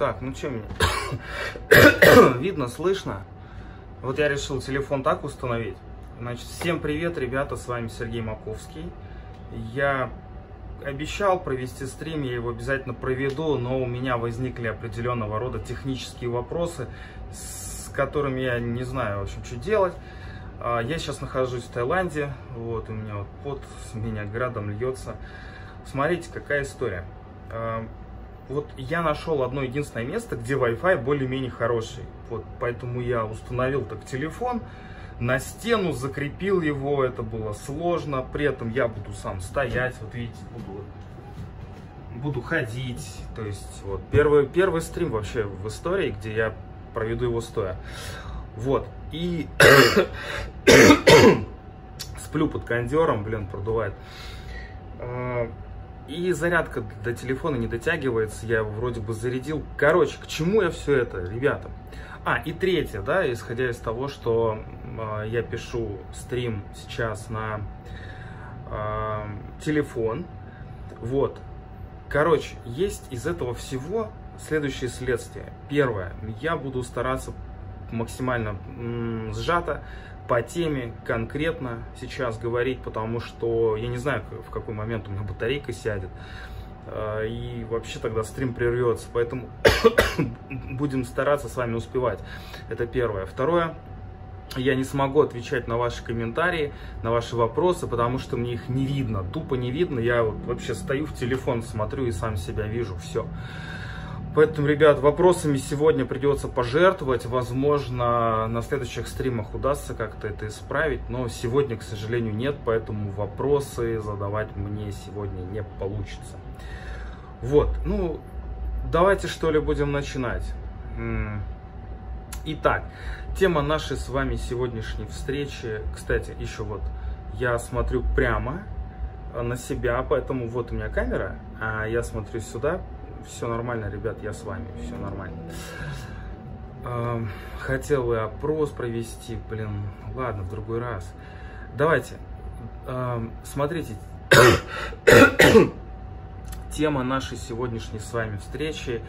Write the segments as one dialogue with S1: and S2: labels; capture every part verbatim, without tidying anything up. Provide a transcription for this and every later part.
S1: Так, ну что мне? Видно, слышно? Вот я решил телефон так установить. Значит, всем привет, ребята, с вами Сергей Маковский. Я обещал провести стрим, я его обязательно проведу, но у меня возникли определенного рода технические вопросы, с которыми я не знаю, в общем, что делать. Я сейчас нахожусь в Таиланде, вот у меня вот пот с меня градом льется. Смотрите, какая история. Вот я нашел одно единственное место, где Wi-Fi более-менее хороший. Вот поэтому я установил так телефон, на стену закрепил его, это было сложно. При этом я буду сам стоять, вот видите, буду, буду ходить. То есть вот первый, первый стрим вообще в истории, где я проведу его стоя. Вот, и сплю под кондером, блин, продувает. И зарядка до телефона не дотягивается, я его вроде бы зарядил. Короче, к чему я все это, ребята? А, и третье, да, исходя из того, что э, я пишу стрим сейчас на э, телефон. Вот. Короче, есть из этого всего следующие следствия. Первое, я буду стараться максимально м, сжато, по теме конкретно сейчас говорить, потому что я не знаю, в какой момент у меня батарейка сядет, и вообще тогда стрим прервется, поэтому будем стараться с вами успевать. Это первое. Второе, я не смогу отвечать на ваши комментарии, на ваши вопросы, потому что мне их не видно, тупо не видно. Я вот вообще стою в телефон, смотрю и сам себя вижу, все. Поэтому, ребят, вопросами сегодня придется пожертвовать. Возможно, на следующих стримах удастся как-то это исправить. Но сегодня, к сожалению, нет. Поэтому вопросы задавать мне сегодня не получится. Вот. Ну, давайте, что ли, будем начинать. Итак, тема нашей с вами сегодняшней встречи. Кстати, еще вот я смотрю прямо на себя. Поэтому вот у меня камера, а я смотрю сюда. Все нормально, ребят, я с вами, все нормально. Хотел и опрос провести, блин, ладно, в другой раз. Давайте, смотрите, тема нашей сегодняшней с вами встречи.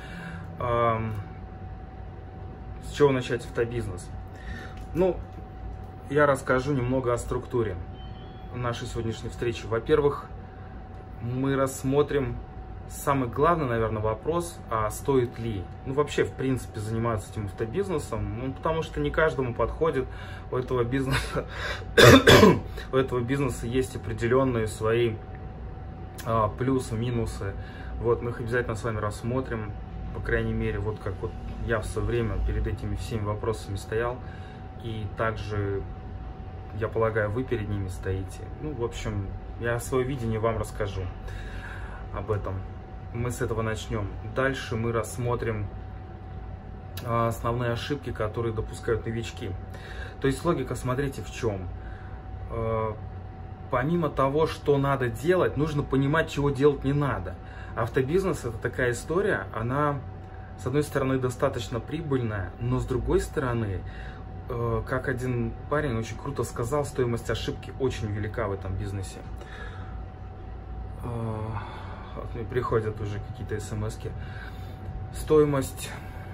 S1: С чего начать автобизнес? Ну, я расскажу немного о структуре нашей сегодняшней встречи. Во-первых, мы рассмотрим самый главный, наверное, вопрос, а стоит ли, ну, вообще, в принципе, заниматься этим автобизнесом, ну, потому что не каждому подходит. У этого бизнеса, у этого бизнеса есть определенные свои а, плюсы, минусы. Вот, мы их обязательно с вами рассмотрим, по крайней мере, вот как вот я в свое время перед этими всеми вопросами стоял, и также, я полагаю, вы перед ними стоите. Ну, в общем, я свое видение вам расскажу об этом. Мы с этого начнем. Дальше мы рассмотрим основные ошибки, которые допускают новички. То есть логика, смотрите, в чем. Помимо того, что надо делать, нужно понимать, чего делать не надо. Автобизнес — это такая история, она, с одной стороны, достаточно прибыльная, но с другой стороны, как один парень очень круто сказал, стоимость ошибки очень велика в этом бизнесе. Мне приходят уже какие-то смс-ки. Стоимость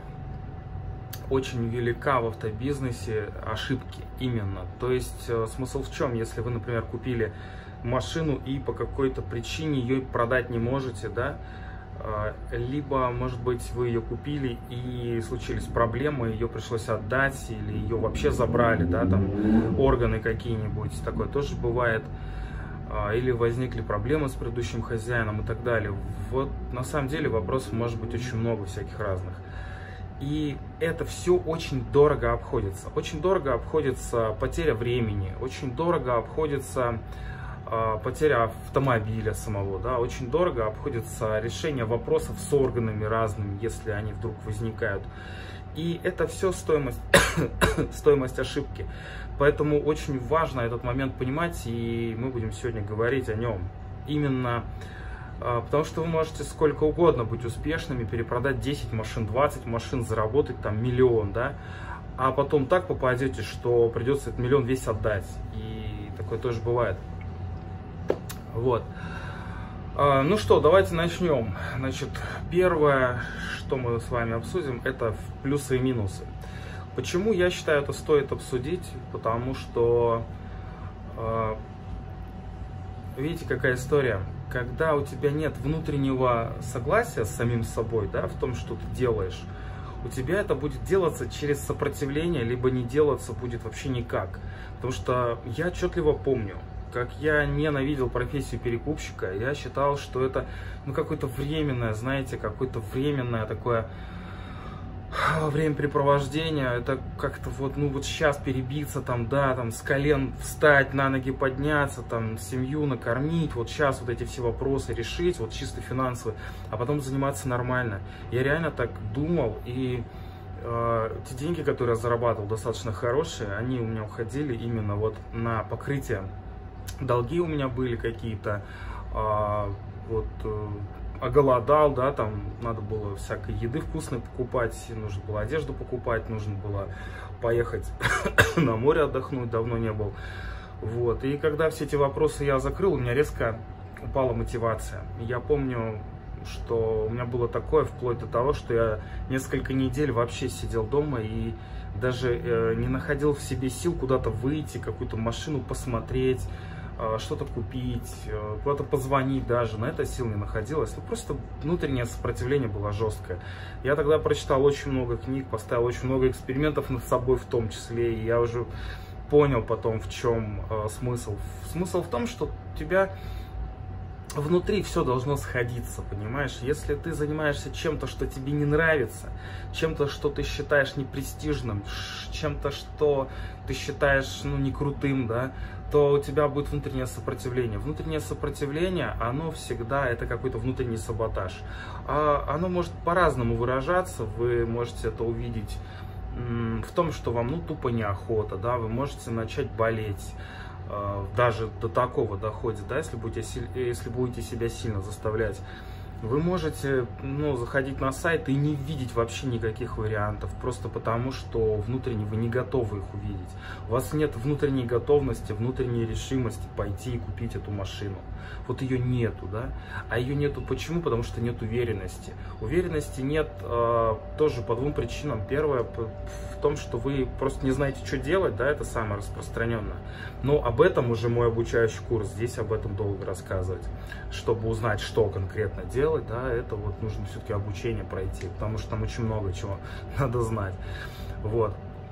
S1: очень велика в автобизнесе, ошибки именно. То есть смысл в чем? Если вы, например, купили машину и по какой-то причине ее продать не можете, да, либо, может быть, вы ее купили и случились проблемы, ее пришлось отдать, или ее вообще забрали, да, там органы какие-нибудь, такое тоже бывает. Или возникли проблемы с предыдущим хозяином и так далее. Вот на самом деле вопросов может быть очень много всяких разных. И это все очень дорого обходится. Очень дорого обходится потеря времени, очень дорого обходится э, потеря автомобиля самого, да, очень дорого обходится решение вопросов с органами разными, если они вдруг возникают. И это все стоимость, стоимость ошибки. Поэтому очень важно этот момент понимать, и мы будем сегодня говорить о нем. Именно а, потому что вы можете сколько угодно быть успешными, перепродать десять машин, двадцать машин, заработать там миллион, да, а потом так попадете, что придется этот миллион весь отдать. И такое тоже бывает. Вот. Ну что, давайте начнем. Значит, первое, что мы с вами обсудим, это плюсы и минусы. Почему я считаю, это стоит обсудить? Потому что, видите, какая история. Когда у тебя нет внутреннего согласия с самим собой, да, в том, что ты делаешь, у тебя это будет делаться через сопротивление, либо не делаться будет вообще никак. Потому что я отчетливо помню, как я ненавидел профессию перекупщика. Я считал, что это ну, какое-то временное, знаете, какое-то временное такое времяпрепровождение. Это как-то вот, ну вот сейчас перебиться, там, да, там с колен встать, на ноги подняться, там, семью накормить, вот сейчас вот эти все вопросы решить, вот чисто финансовые, а потом заниматься нормально. Я реально так думал, и э, те деньги, которые я зарабатывал, достаточно хорошие, они у меня уходили именно вот на покрытие. Долги у меня были какие-то, а, вот, оголодал, да, там надо было всякой еды вкусной покупать, нужно было одежду покупать, нужно было поехать на море отдохнуть, давно не был. Вот, и когда все эти вопросы я закрыл, у меня резко упала мотивация. Я помню, что у меня было такое, вплоть до того, что я несколько недель вообще сидел дома и даже э, не находил в себе сил куда-то выйти, какую-то машину посмотреть, что-то купить, куда-то позвонить даже, на это сил не находилось. Ну, просто внутреннее сопротивление было жесткое. Я тогда прочитал очень много книг, поставил очень много экспериментов над собой в том числе, и я уже понял потом, в чем э, смысл. Смысл в том, что у тебя внутри все должно сходиться, понимаешь? Если ты занимаешься чем-то, что тебе не нравится, чем-то, что ты считаешь непрестижным, чем-то, что ты считаешь, ну, не крутым, да, то у тебя будет внутреннее сопротивление. Внутреннее сопротивление, оно всегда, это какой-то внутренний саботаж. А оно может по-разному выражаться, вы можете это увидеть в том, что вам, ну, тупо неохота, да, вы можете начать болеть. Даже до такого доходит, да, если будете, если будете себя сильно заставлять. Вы можете, ну, заходить на сайт и не видеть вообще никаких вариантов, просто потому, что внутренне вы не готовы их увидеть. У вас нет внутренней готовности, внутренней решимости пойти и купить эту машину. Вот ее нету, да? А ее нету почему? Потому что нет уверенности. Уверенности нет э, тоже по двум причинам. Первое в том, что вы просто не знаете, что делать, да, это самое распространенное. Но об этом уже мой обучающий курс, здесь об этом долго рассказывать. Чтобы узнать, что конкретно делать, да, это вот нужно все-таки обучение пройти, потому что там очень много чего надо знать. Вот.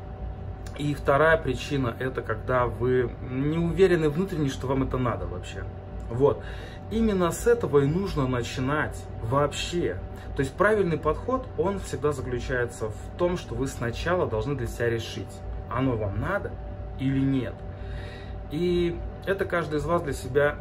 S1: И вторая причина, это когда вы не уверены внутренне, что вам это надо вообще. Вот. Именно с этого и нужно начинать вообще. То есть правильный подход, он всегда заключается в том, что вы сначала должны для себя решить, оно вам надо или нет. И это каждый из вас для себя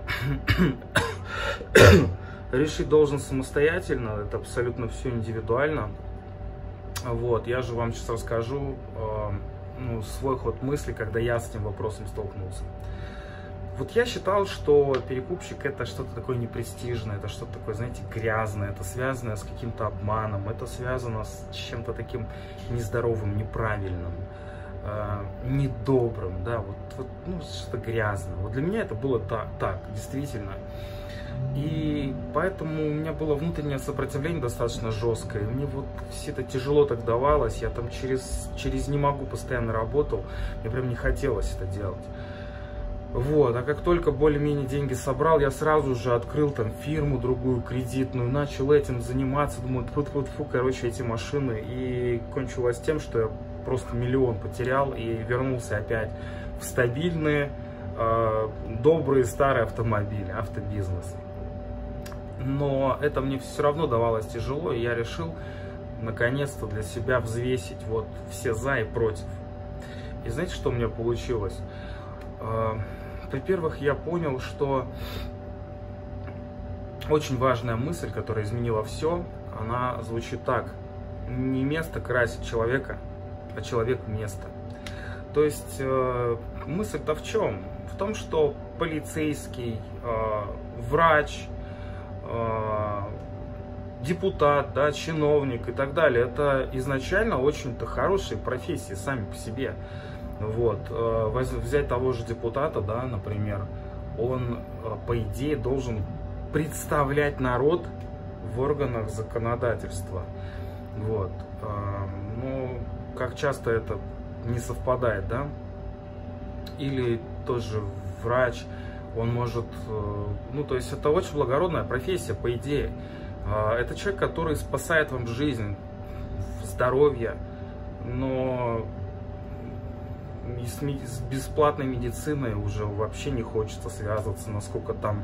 S1: решить должен самостоятельно, это абсолютно все индивидуально. Вот, я же вам сейчас расскажу э, ну, свой ход мысли, когда я с этим вопросом столкнулся. Вот я считал, что перекупщик это что-то такое непрестижное, это что-то такое, знаете, грязное, это связано с каким-то обманом, это связано с чем-то таким нездоровым, неправильным, э, недобрым, да, вот, вот ну, что-то грязное. Вот для меня это было так, так, действительно. И поэтому у меня было внутреннее сопротивление достаточно жесткое. И мне вот все это тяжело так давалось. Я там через, через не могу постоянно работал. Мне прям не хотелось это делать. Вот, а как только более-менее деньги собрал, я сразу же открыл там фирму другую кредитную, начал этим заниматься, думаю, тьфу-тьфу-тьфу, короче, эти машины. И кончилось тем, что я просто миллион потерял и вернулся опять в стабильные, э, добрые старые автомобили, автобизнес. Но это мне все равно давалось тяжело, и я решил наконец-то для себя взвесить вот все за и против. И знаете, что у меня получилось? Во-первых, я понял, что очень важная мысль, которая изменила все, она звучит так: не место красит человека, а человек место. То есть э, мысль-то в чем? В том, что полицейский, э, врач, э, депутат, да, чиновник и так далее, это изначально очень-то хорошие профессии сами по себе. Вот, взять того же депутата, да, например, он, по идее, должен представлять народ в органах законодательства. Вот. Ну, как часто это не совпадает, да? Или тоже врач, он может... Ну, то есть это очень благородная профессия, по идее. Это человек, который спасает вам жизнь, здоровье, но с бесплатной медициной уже вообще не хочется связываться, насколько там,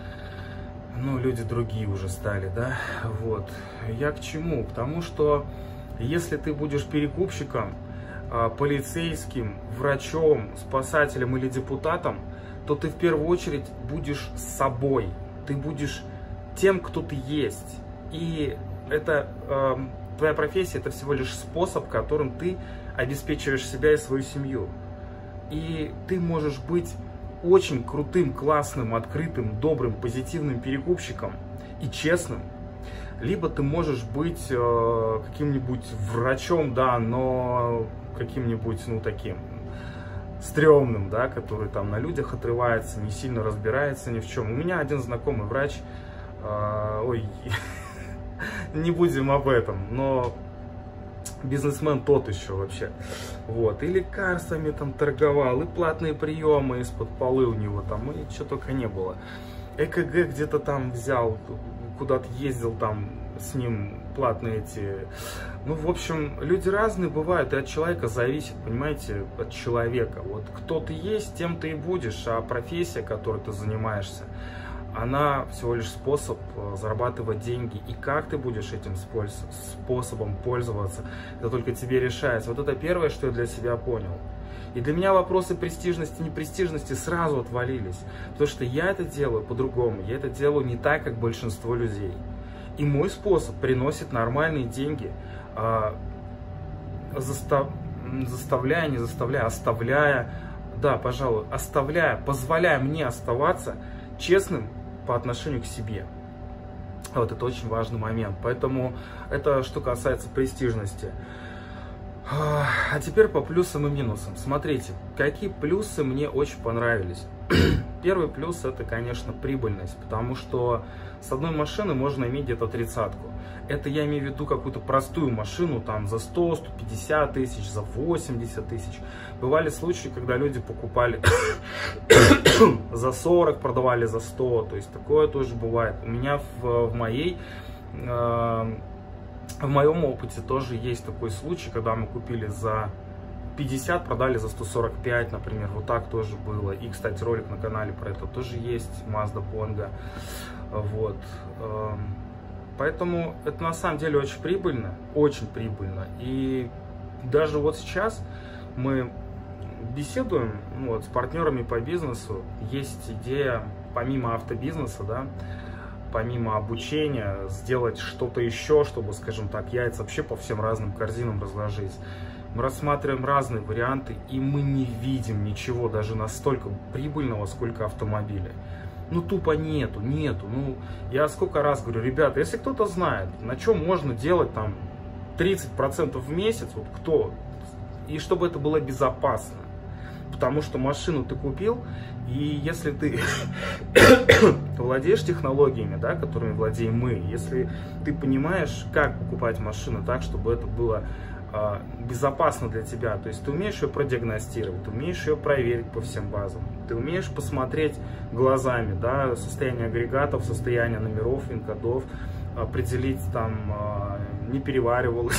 S1: ну, люди другие уже стали, да, вот. Я к чему? К тому, что если ты будешь перекупщиком, полицейским, врачом, спасателем или депутатом, то ты в первую очередь будешь собой, ты будешь тем, кто ты есть. И это э, твоя профессия, это всего лишь способ, которым ты обеспечиваешь себя и свою семью. И ты можешь быть очень крутым, классным, открытым, добрым, позитивным перекупщиком и честным. Либо ты можешь быть э, каким-нибудь врачом, да, но каким-нибудь, ну, таким стрёмным, да, который там на людях отрывается, не сильно разбирается ни в чем. У меня один знакомый врач, э, ой, не будем об этом, но бизнесмен тот еще вообще. Вот, и лекарствами там торговал, и платные приемы из-под полы у него там, и что только не было. ЭКГ где-то там взял, куда-то ездил там с ним, платные эти. Ну, в общем, люди разные бывают, и от человека зависит, понимаете, от человека. Вот кто ты есть, тем ты и будешь, а профессия, которой ты занимаешься, она всего лишь способ зарабатывать деньги. И как ты будешь этим способом пользоваться, это только тебе решается. Вот это первое, что я для себя понял. И для меня вопросы престижности, непрестижности сразу отвалились. Потому что я это делаю по-другому. Я это делаю не так, как большинство людей. И мой способ приносит нормальные деньги, застав... заставляя, не заставляя, оставляя, да, пожалуй, оставляя, позволяя мне оставаться честным по отношению к себе. Вот это очень важный момент. Поэтому это что касается престижности. А теперь по плюсам и минусам. Смотрите, какие плюсы мне очень понравились. Первый плюс — это, конечно, прибыльность, потому что с одной машины можно иметь где-то тридцатку. Это я имею в виду какую-то простую машину там за сто — сто пятьдесят тысяч, за восемьдесят тысяч. Бывали случаи, когда люди покупали за сорок, продавали за сто, то есть такое тоже бывает. У меня в, в моей... Э, В моем опыте тоже есть такой случай, когда мы купили за пятьдесят, продали за сто сорок пять, например. Вот так тоже было. И, кстати, ролик на канале про это тоже есть. Mazda Bongo. Вот. Поэтому это на самом деле очень прибыльно. Очень прибыльно. И даже вот сейчас мы беседуем, ну, вот, с партнерами по бизнесу. Есть идея, помимо автобизнеса, да, помимо обучения, сделать что-то еще, чтобы, скажем так, яйца вообще по всем разным корзинам разложить. Мы рассматриваем разные варианты, и мы не видим ничего даже настолько прибыльного, сколько автомобили. Ну, тупо нету, нету. Ну, я сколько раз говорю, ребята, если кто-то знает, на чем можно делать там тридцать процентов в месяц, вот кто, и чтобы это было безопасно. Потому что машину ты купил, и если ты владеешь технологиями, да, которыми владеем мы, если ты понимаешь, как покупать машину так, чтобы это было э, безопасно для тебя, то есть ты умеешь ее продиагностировать, ты умеешь ее проверить по всем базам, ты умеешь посмотреть глазами, да, состояние агрегатов, состояние номеров, вин-кодов, определить там, э, не переваривалось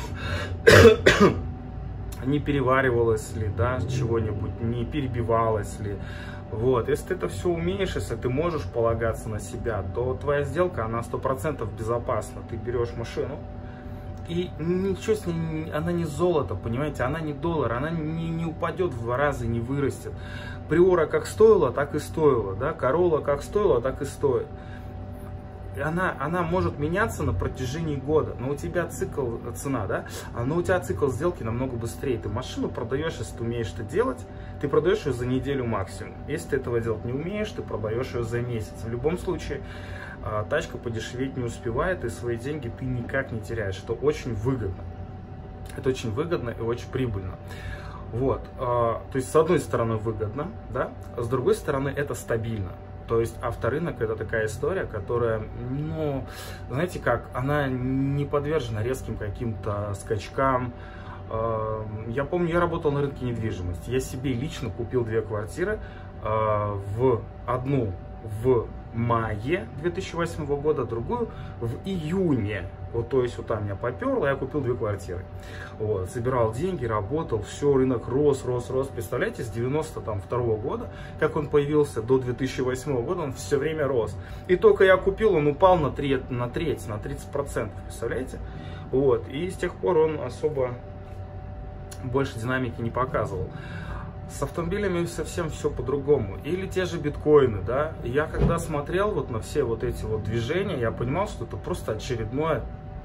S1: не переваривалось ли, да, чего-нибудь, не перебивалось ли. Вот, если ты это все умеешь, если ты можешь полагаться на себя, то твоя сделка, она сто процентов безопасна. Ты берешь машину, и ничего с ней, она не золото, понимаете, она не доллар, она не, не упадет в два раза, не вырастет. Приора как стоила, так и стоила, да, Королла как стоила, так и стоит. Она, она может меняться на протяжении года, но у тебя цикл, цена, да, но у тебя цикл сделки намного быстрее. Ты машину продаешь, если ты умеешь это делать, ты продаешь ее за неделю максимум. Если ты этого делать не умеешь, ты продаешь ее за месяц. В любом случае, тачка подешеветь не успевает, и свои деньги ты никак не теряешь. Это очень выгодно. Это очень выгодно и очень прибыльно. Вот, то есть с одной стороны выгодно, да, а с другой стороны это стабильно. То То есть авторынок это такая история, которая, ну, знаете как, она не подвержена резким каким-то скачкам. Я помню, я работал на рынке недвижимости. Я себе лично купил две квартиры. В одну в мае две тысячи восьмого года, другую в июне. Вот, то есть вот там меня поперло, я купил две квартиры. Вот, собирал деньги, работал, все, рынок рос, рос, рос. Представляете, с девяносто второго года, как он появился, до две тысячи восьмого года, он все время рос. И только я купил, он упал на треть, на треть, на тридцать процентов, представляете? Вот, и с тех пор он особо больше динамики не показывал. С автомобилями совсем все по-другому. Или те же биткоины, да. Я когда смотрел вот на все вот эти вот движения, я понимал, что это просто очередное.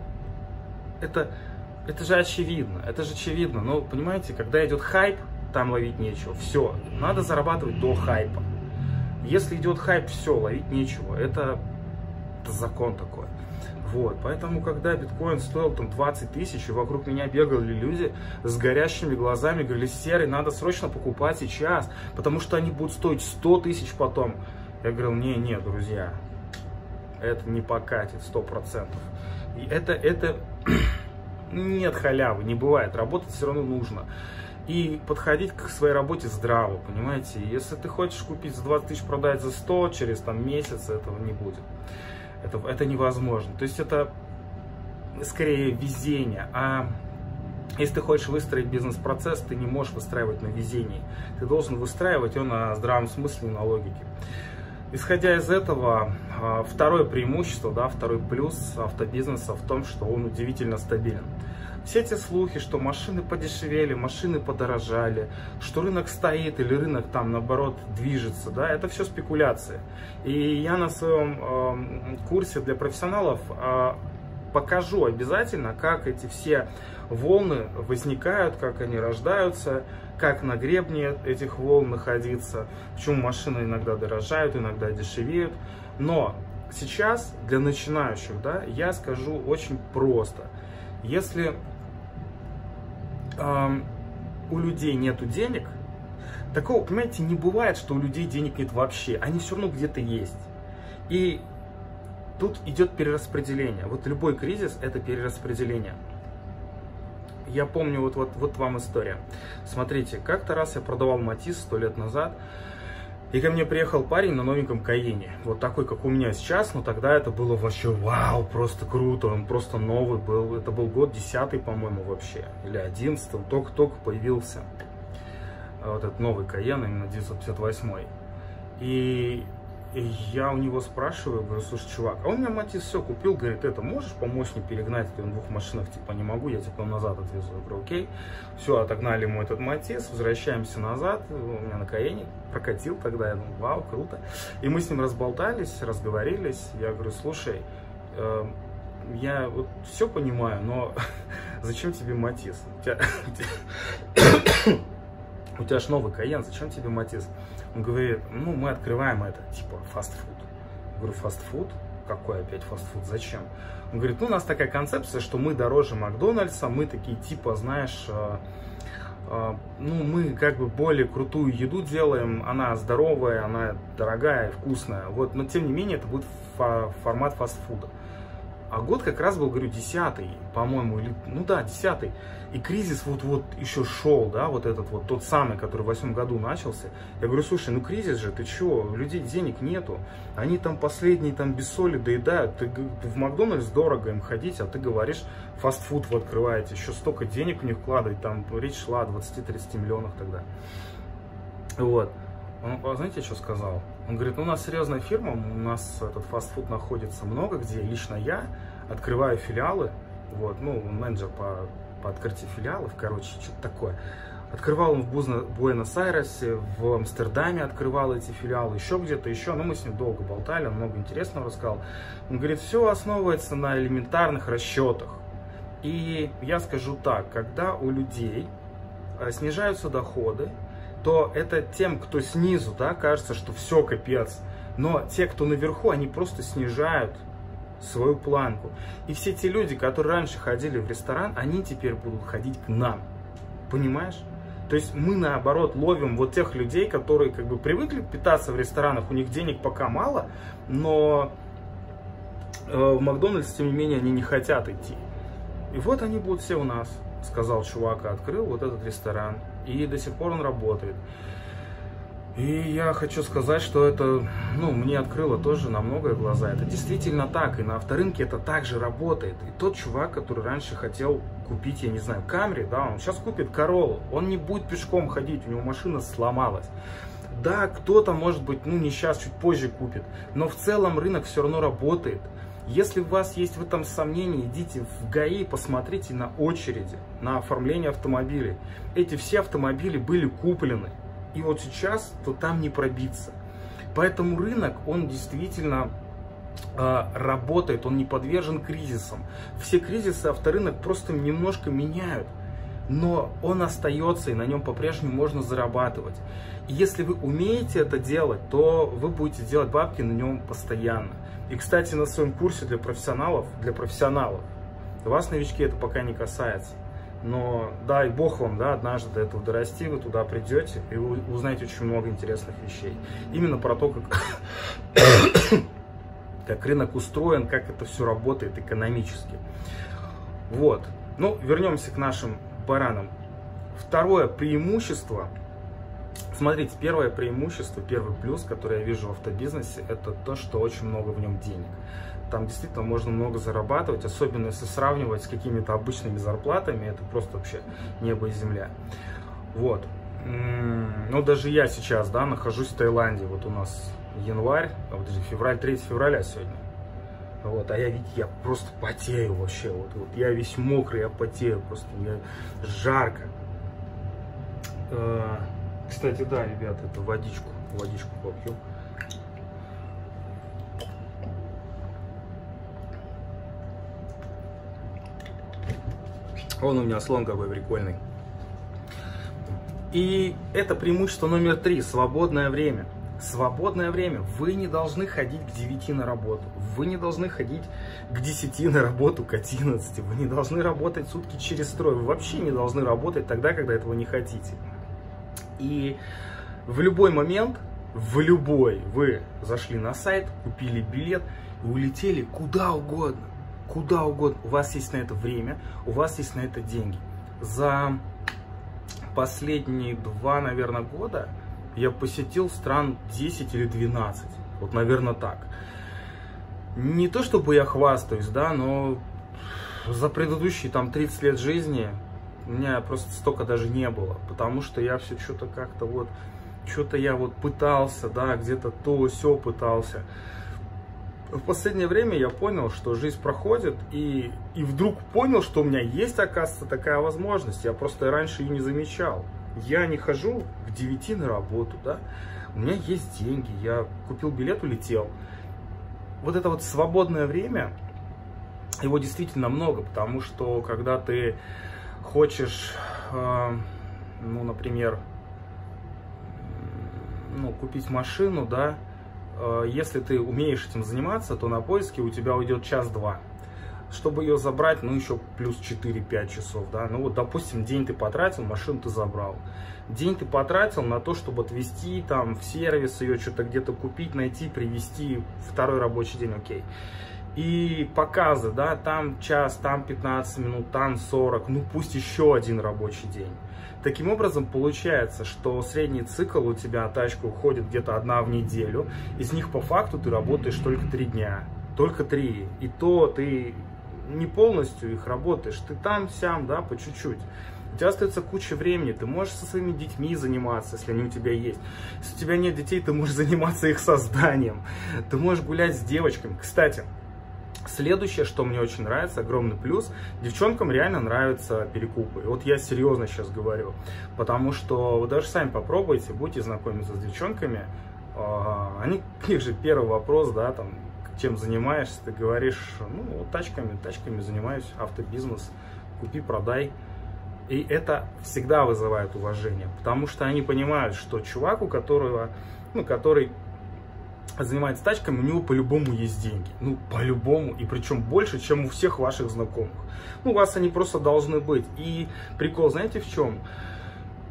S1: Это, это же очевидно, это же очевидно. Но понимаете, когда идет хайп, там ловить нечего. Все, надо зарабатывать до хайпа. Если идет хайп, все, ловить нечего. Это, это закон такой. Вот, поэтому, когда биткоин стоил там двадцать тысяч, и вокруг меня бегали люди с горящими глазами, говорили: Серый, надо срочно покупать сейчас, потому что они будут стоить сто тысяч потом. Я говорил: не, не, друзья, это не покатит сто процентов. И это, это, нет халявы, не бывает, работать все равно нужно. И подходить к своей работе здраво, понимаете? Если ты хочешь купить за двадцать тысяч, продать за сто, через там месяц этого не будет. Это, это невозможно. То есть это скорее везение. А если ты хочешь выстроить бизнес-процесс, ты не можешь выстраивать на везении. Ты должен выстраивать его на здравом смысле и на логике. Исходя из этого, второе преимущество, да, второй плюс автобизнеса в том, что он удивительно стабилен. Все эти слухи, что машины подешевели, машины подорожали, что рынок стоит или рынок там наоборот движется, да, это все спекуляции. И я на своем э, курсе для профессионалов э, покажу обязательно, как эти все волны возникают, как они рождаются, как на гребне этих волн находиться, почему машины иногда дорожают, иногда дешевеют. Но сейчас для начинающих, да, я скажу очень просто. Если э, у людей нету денег, такого, понимаете, не бывает, что у людей денег нет вообще. Они все равно где-то есть. И тут идет перераспределение. Вот любой кризис – это перераспределение. Я помню, вот, вот, вот вам история. Смотрите, как-то раз я продавал Матис сто лет назад. И ко мне приехал парень на новеньком Каене, вот такой, как у меня сейчас, но тогда это было вообще вау, просто круто, он просто новый был, это был год десятый, по-моему, вообще, или одиннадцатый, только-только появился вот этот новый Каен, именно девятьсот пятьдесят восьмой. И, и я у него спрашиваю, говорю: слушай, чувак, а он мне Матис все купил, говорит: это можешь помочь мне перегнать на двух машинах, типа не могу, я типа назад отвезу. Я говорю: окей. Все, отогнали ему этот Матис, возвращаемся назад, у меня на Каене, прокатил тогда, я думаю: вау, круто. И мы с ним разболтались, разговорились, я говорю: слушай, э, я вот все понимаю, но зачем тебе Матис? У тебя, у тебя ж новый Каен, зачем тебе Матис? Он говорит: ну, мы открываем это, типа, фастфуд. Я говорю: фастфуд? Какой опять фастфуд? Зачем? Он говорит: ну, у нас такая концепция, что мы дороже Макдональдса, мы такие, типа, знаешь, э, э, ну, мы как бы более крутую еду делаем, она здоровая, она дорогая, вкусная, вот, но тем не менее это будет фа формат фастфуда. А год как раз был, говорю, десятый, по-моему, или, ну да, десятый. И кризис вот-вот еще шел, да, вот этот вот, тот самый, который в восьмом году начался. Я говорю: слушай, ну кризис же, ты чего, у людей денег нету. Они там последние там без соли доедают. Ты в Макдональдс дорого им ходить, а ты говоришь, фастфуд вы открываете. Еще столько денег в них вкладывать, там речь шла о двадцати-тридцати миллионах тогда. Вот. Он, знаете, что сказал? Он говорит: ну, у нас серьезная фирма, у нас этот фастфуд находится много где, лично я открываю филиалы, вот, ну, менеджер по, по открытию филиалов, короче, что-то такое. Открывал он в Буэнос-Айресе, в Амстердаме открывал эти филиалы, еще где-то еще, но мы с ним долго болтали, он много интересного рассказал. Он говорит: все основывается на элементарных расчетах. И я скажу так, когда у людей снижаются доходы, то это тем, кто снизу, да, кажется, что все капец. Но те, кто наверху, они просто снижают свою планку. И все те люди, которые раньше ходили в ресторан, они теперь будут ходить к нам. Понимаешь? То есть мы, наоборот, ловим вот тех людей, которые как бы привыкли питаться в ресторанах, у них денег пока мало, но э, в Макдональдс, тем не менее, они не хотят идти. И вот они будут все у нас, сказал чувак, открыл вот этот ресторан, и до сих пор он работает. И я хочу сказать, что это, ну, мне открыло тоже на многое глаза. Это действительно так, и на авторынке это также работает. И тот чувак, который раньше хотел купить, я не знаю, Камри, да, он сейчас купит Короллу, он не будет пешком ходить, у него машина сломалась. Да, кто-то, может быть, ну, не сейчас, чуть позже купит, но в целом рынок все равно работает. Если у вас есть в этом сомнения, идите в ГАИ, посмотрите на очереди, на оформление автомобилей. Эти все автомобили были куплены. И вот сейчас то там не пробиться. Поэтому рынок, он действительно э, работает, он не подвержен кризисам. Все кризисы авторынок просто немножко меняют. Но он остается, и на нем по-прежнему можно зарабатывать. И если вы умеете это делать, то вы будете делать бабки на нем постоянно. И, кстати, на своем курсе для профессионалов, для профессионалов, вас, новички, это пока не касается. Но дай бог вам, да, однажды до этого дорасти, вы туда придете, и вы узнаете очень много интересных вещей. Именно про то, как, как рынок устроен, как это все работает экономически. Вот. Ну, вернемся к нашим баранам. Второе преимущество. Смотрите, первое преимущество, первый плюс, который я вижу в автобизнесе, это то, что очень много в нем денег. Там действительно можно много зарабатывать, особенно если сравнивать с какими-то обычными зарплатами, это просто вообще небо и земля. Вот. Ну, даже я сейчас, да, нахожусь в Таиланде, вот у нас январь, а вот февраль, третьего февраля сегодня. Вот, а я, видите, я просто потею вообще, вот, вот я весь мокрый, я потею, просто мне жарко. Кстати, да, ребята, это водичку, водичку попью. Вон у меня слон какой прикольный. И это преимущество номер три. Свободное время. Свободное время. Вы не должны ходить к девяти на работу. Вы не должны ходить к десяти на работу, к одиннадцати. Вы не должны работать сутки через трое. Вы вообще не должны работать тогда, когда этого не хотите. И в любой момент, в любой, вы зашли на сайт, купили билет и улетели куда угодно. Куда угодно. У вас есть на это время, у вас есть на это деньги. За последние два, наверное, года я посетил стран десять или двенадцать. Вот, наверное, так. Не то, чтобы я хвастаюсь, да, но за предыдущие там тридцать лет жизни у меня просто столько даже не было. Потому что я все что-то как-то вот, что-то я вот пытался, да, где-то то, сё пытался. В последнее время я понял, что жизнь проходит, и, и вдруг понял, что у меня есть, оказывается, такая возможность. Я просто раньше ее не замечал. Я не хожу к девяти на работу, да. У меня есть деньги, я купил билет, улетел. Вот это вот свободное время, его действительно много, потому что когда ты хочешь, э, ну, например, ну, купить машину, да, если ты умеешь этим заниматься, то на поиски у тебя уйдет час-два. Чтобы ее забрать, ну, еще плюс четыре-пять часов, да. Ну, вот, допустим, день ты потратил, машину ты забрал. День ты потратил на то, чтобы отвезти там в сервис, ее что-то где-то купить, найти, привезти, второй рабочий день, окей. И показы, да, там час, там пятнадцать минут, там сорок, ну, пусть еще один рабочий день. Таким образом, получается, что средний цикл у тебя тачка уходит где-то одна в неделю. Из них по факту ты работаешь только три дня. Только три. И то ты не полностью их работаешь. Ты там-сям, да, по чуть-чуть. У тебя остается куча времени. Ты можешь со своими детьми заниматься, если они у тебя есть. Если у тебя нет детей, ты можешь заниматься их созданием. Ты можешь гулять с девочками. Кстати, следующее, что мне очень нравится, огромный плюс, девчонкам реально нравятся перекупы. Вот я серьезно сейчас говорю, потому что вы даже сами попробуйте, будете знакомиться с девчонками, они, к них же первый вопрос, да, там, чем занимаешься, ты говоришь, ну, вот тачками, тачками занимаюсь, автобизнес, купи, продай. И это всегда вызывает уважение, потому что они понимают, что чувак, у которого, ну, который занимается тачками, у него по-любому есть деньги. Ну, по-любому, и причем больше, чем у всех ваших знакомых. Ну, у вас они просто должны быть. И прикол, знаете, в чем?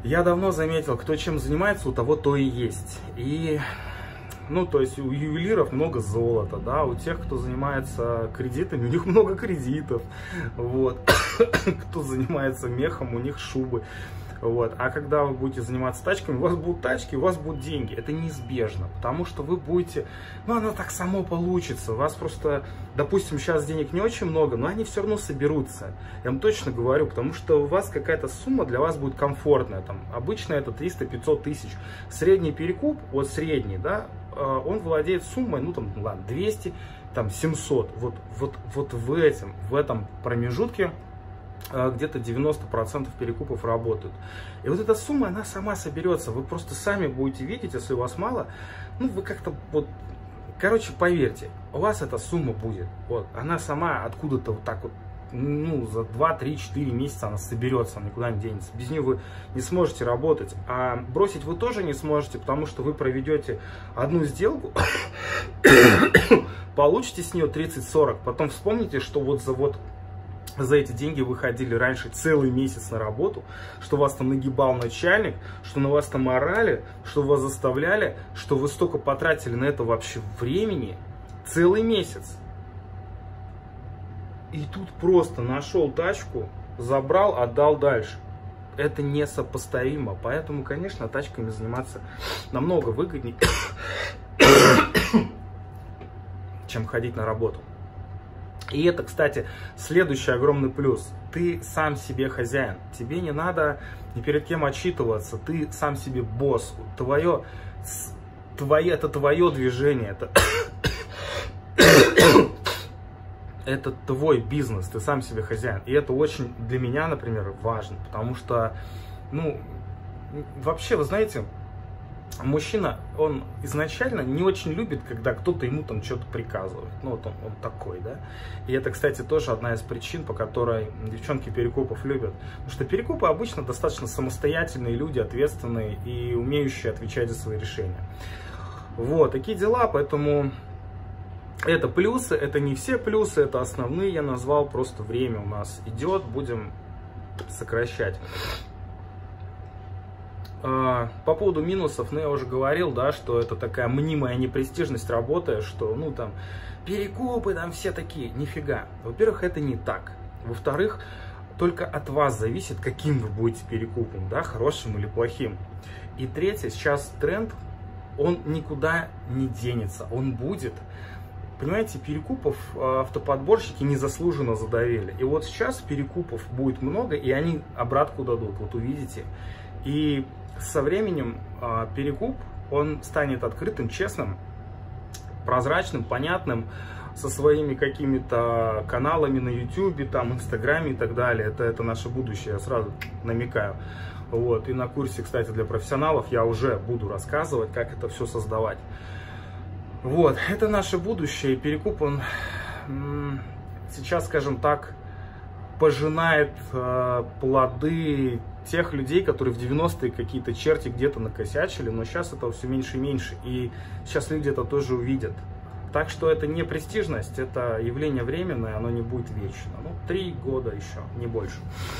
S1: Я давно заметил, кто чем занимается, у того то и есть. И, ну, то есть у ювелиров много золота, да, у тех, кто занимается кредитами, у них много кредитов, вот. Кто занимается мехом, у них шубы. Вот. А когда вы будете заниматься тачками, у вас будут тачки, у вас будут деньги. Это неизбежно, потому что вы будете, ну оно так само получится. У вас просто, допустим, сейчас денег не очень много, но они все равно соберутся. Я вам точно говорю, потому что у вас какая-то сумма для вас будет комфортная. Там, обычно это триста-пятьсот тысяч. Средний перекуп, вот средний, да, он владеет суммой, ну там, ладно, двести, там, семьсот. Вот, вот, вот в, этом, в этом промежутке где-то девяносто процентов перекупов работают. И вот эта сумма, она сама соберется. Вы просто сами будете видеть, если у вас мало, ну вы как-то вот, короче, поверьте, у вас эта сумма будет. Вот, она сама откуда-то вот так вот, ну, за два, три, четыре месяца она соберется, она никуда не денется. Без нее вы не сможете работать. А бросить вы тоже не сможете, потому что вы проведете одну сделку, получите с нее тридцать-сорок, потом вспомните, что вот за вот за эти деньги вы ходили раньше целый месяц на работу, что вас там нагибал начальник, что на вас там орали, что вас заставляли, что вы столько потратили на это вообще времени, целый месяц. И тут просто нашел тачку, забрал, отдал дальше. Это несопоставимо, поэтому, конечно, тачками заниматься намного выгоднее, чем ходить на работу. И это, кстати, следующий огромный плюс. Ты сам себе хозяин. Тебе не надо ни перед кем отчитываться. Ты сам себе босс. Твое, твое, это твое движение. Это, это твой бизнес. Ты сам себе хозяин. И это очень для меня, например, важно. Потому что, ну, вообще, вы знаете, мужчина, он изначально не очень любит, когда кто-то ему там что-то приказывает. Ну, вот он, он такой, да. И это, кстати, тоже одна из причин, по которой девчонки перекупов любят. Потому что перекупы обычно достаточно самостоятельные люди, ответственные и умеющие отвечать за свои решения. Вот, такие дела, поэтому это плюсы, это не все плюсы, это основные я назвал, просто время у нас идет, будем сокращать. По поводу минусов, ну я уже говорил, да, что это такая мнимая непрестижность работы, что, ну там, перекупы там все такие, нифига. Во-первых, это не так. Во-вторых, только от вас зависит, каким вы будете перекупом, да, хорошим или плохим. И третье, сейчас тренд, он никуда не денется, он будет. Понимаете, перекупов автоподборщики незаслуженно задавили. И вот сейчас перекупов будет много, и они обратку дадут, вот увидите. И со временем э, перекуп, он станет открытым, честным, прозрачным, понятным, со своими какими-то каналами на ютубе, там, инстаграме и так далее. Это, это наше будущее, я сразу намекаю. Вот. И на курсе, кстати, для профессионалов я уже буду рассказывать, как это все создавать. Вот, это наше будущее. Перекуп, он м- сейчас, скажем так, пожинает э, плоды тех людей, которые в девяностые какие-то черти где-то накосячили, но сейчас этого все меньше и меньше, и сейчас люди это тоже увидят. Так что это не престижность, это явление временное, оно не будет вечно. Ну, три года еще, не больше.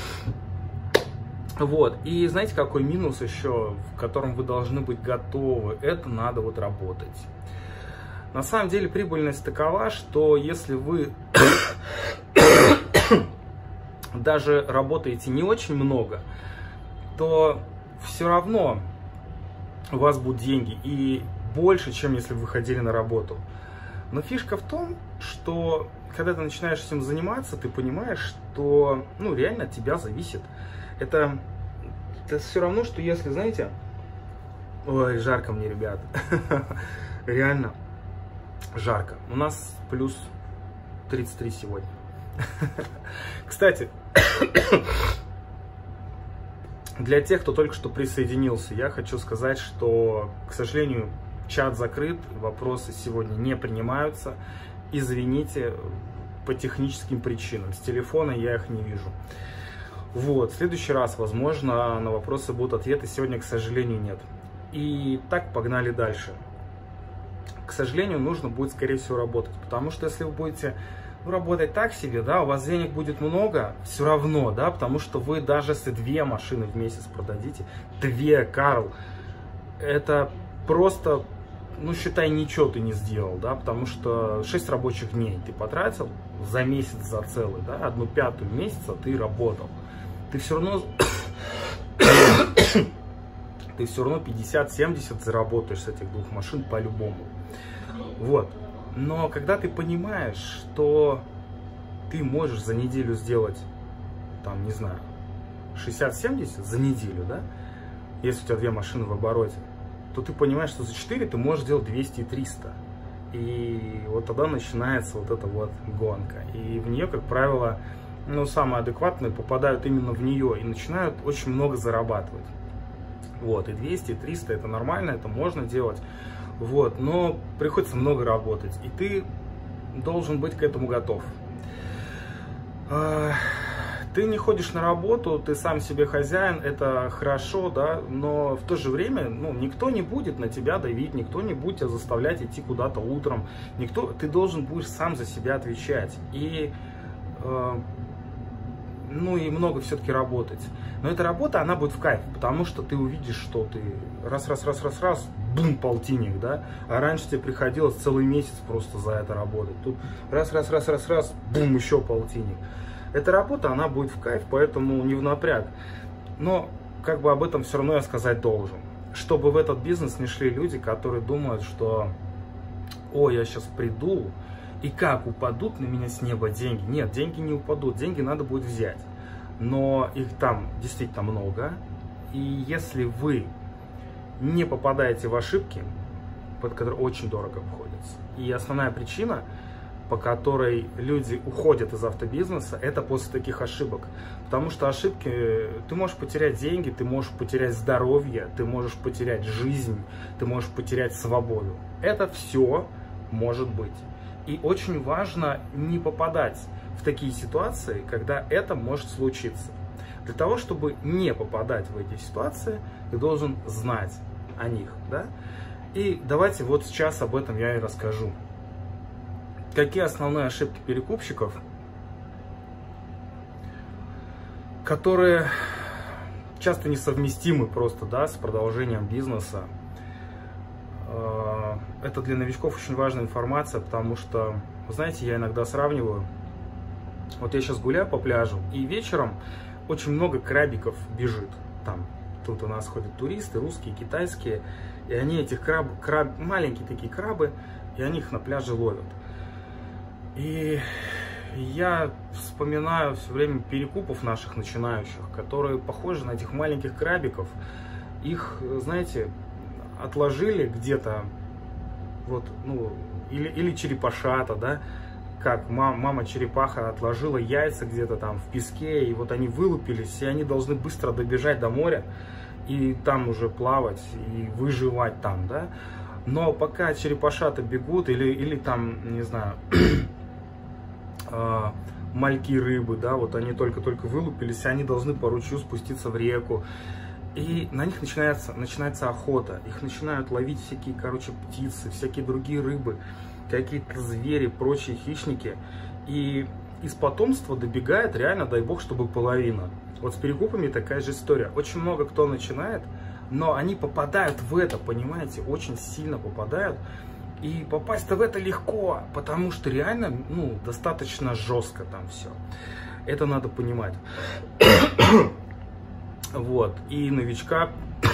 S1: Вот, и знаете, какой минус еще, в котором вы должны быть готовы? Это надо вот работать. На самом деле прибыльность такова, что если вы даже работаете не очень много, то все равно у вас будут деньги и больше, чем если бы вы ходили на работу. Но фишка в том, что когда ты начинаешь этим заниматься, ты понимаешь, что ну, реально от тебя зависит. Это, это все равно, что если, знаете, ой, жарко мне, ребят, реально жарко. У нас плюс тридцать три сегодня. Кстати, для тех, кто только что присоединился, я хочу сказать, что, к сожалению, чат закрыт, вопросы сегодня не принимаются. Извините, по техническим причинам. С телефона я их не вижу. Вот, в следующий раз, возможно, на вопросы будут ответы. Сегодня, к сожалению, нет. И так, погнали дальше. К сожалению, нужно будет, скорее всего, работать. Потому что если вы будете ну, работать так себе, да, у вас денег будет много, все равно, да, потому что вы даже если две машины в месяц продадите, две, Карл, это просто, ну, считай, ничего ты не сделал, да, потому что шесть рабочих дней ты потратил за месяц, за целый, да, одну пятую месяца ты работал. Ты все равно, ты все равно пятьдесят-семьдесят заработаешь с этих двух машин по-любому. Вот. Но когда ты понимаешь, что ты можешь за неделю сделать, там, не знаю, шестьдесят-семьдесят за неделю, да, если у тебя две машины в обороте, то ты понимаешь, что за четыре ты можешь делать двести и триста. И вот тогда начинается вот эта вот гонка. И в нее, как правило, ну, самые адекватные попадают именно в нее и начинают очень много зарабатывать. Вот, и двести, и триста это нормально, это можно делать. Вот, но приходится много работать, и ты должен быть к этому готов. Ты не ходишь на работу, ты сам себе хозяин, это хорошо, да, но в то же время, ну, никто не будет на тебя давить, никто не будет тебя заставлять идти куда-то утром, никто, ты должен будешь сам за себя отвечать, и, э, ну, и много все-таки работать. Но эта работа, она будет в кайф, потому что ты увидишь, что ты раз-раз-раз-раз-раз, бум, полтинник, да, а раньше тебе приходилось целый месяц просто за это работать, тут раз-раз-раз-раз-раз, бум, еще полтинник. Эта работа, она будет в кайф, поэтому не в напряг. Но как бы об этом все равно я сказать должен. Чтобы в этот бизнес не шли люди, которые думают, что о, я сейчас приду, и как упадут на меня с неба деньги. Нет, деньги не упадут, деньги надо будет взять. Но их там действительно много. И если вы не попадаете в ошибки, под которые очень дорого обходятся, и основная причина, по которой люди уходят из автобизнеса, это после таких ошибок. Потому что ошибки, ты можешь потерять деньги, ты можешь потерять здоровье, ты можешь потерять жизнь, ты можешь потерять свободу. Это все может быть. И очень важно не попадать в такие ситуации, когда это может случиться. Для того, чтобы не попадать в эти ситуации, ты должен знать о них, да? И давайте вот сейчас об этом я и расскажу. Какие основные ошибки перекупщиков, которые часто несовместимы просто, да, с продолжением бизнеса. Это для новичков очень важная информация, потому что, знаете, я иногда сравниваю. Вот я сейчас гуляю по пляжу, и вечером очень много крабиков бежит. Там, тут у нас ходят туристы, русские, китайские, и они этих краб, краб, маленькие такие крабы, и они их на пляже ловят. И я вспоминаю все время перекупов наших начинающих, которые похожи на этих маленьких крабиков. Их, знаете, отложили где-то, вот, ну, или, или черепашата, да, как мам, мама черепаха отложила яйца где-то там в песке, и вот они вылупились, и они должны быстро добежать до моря, и там уже плавать, и выживать там, да. Но пока черепашата бегут, или, или там, не знаю, мальки рыбы, да, вот они только-только вылупились, они должны по ручью спуститься в реку, и на них начинается, начинается охота, их начинают ловить всякие, короче, птицы, всякие другие рыбы, какие-то звери, прочие хищники, и из потомства добегает реально, дай бог, чтобы половина. Вот с перекупами такая же история, очень много кто начинает, но они попадают в это, понимаете, очень сильно попадают. И попасть-то в это легко, потому что реально, ну, достаточно жестко там все. Это надо понимать. Вот. И новичка...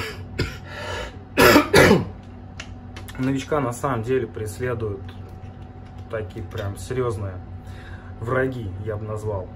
S1: новичка на самом деле преследуют такие прям серьезные враги, я бы назвал.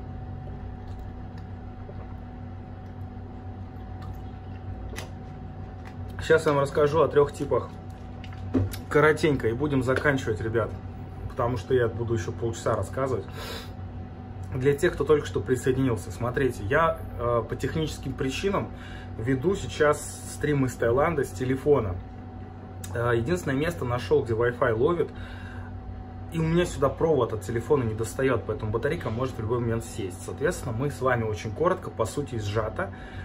S1: Сейчас я вам расскажу о трех типах. Коротенько, и будем заканчивать, ребят, потому что я буду еще полчаса рассказывать. Для тех, кто только что присоединился, смотрите, я э, по техническим причинам веду сейчас стрим из Таиланда с телефона. Э, единственное место нашел, где Wi-Fi ловит, и у меня сюда провод от телефона не достает, поэтому батарейка может в любой момент сесть. Соответственно, мы с вами очень коротко, по сути, сжато,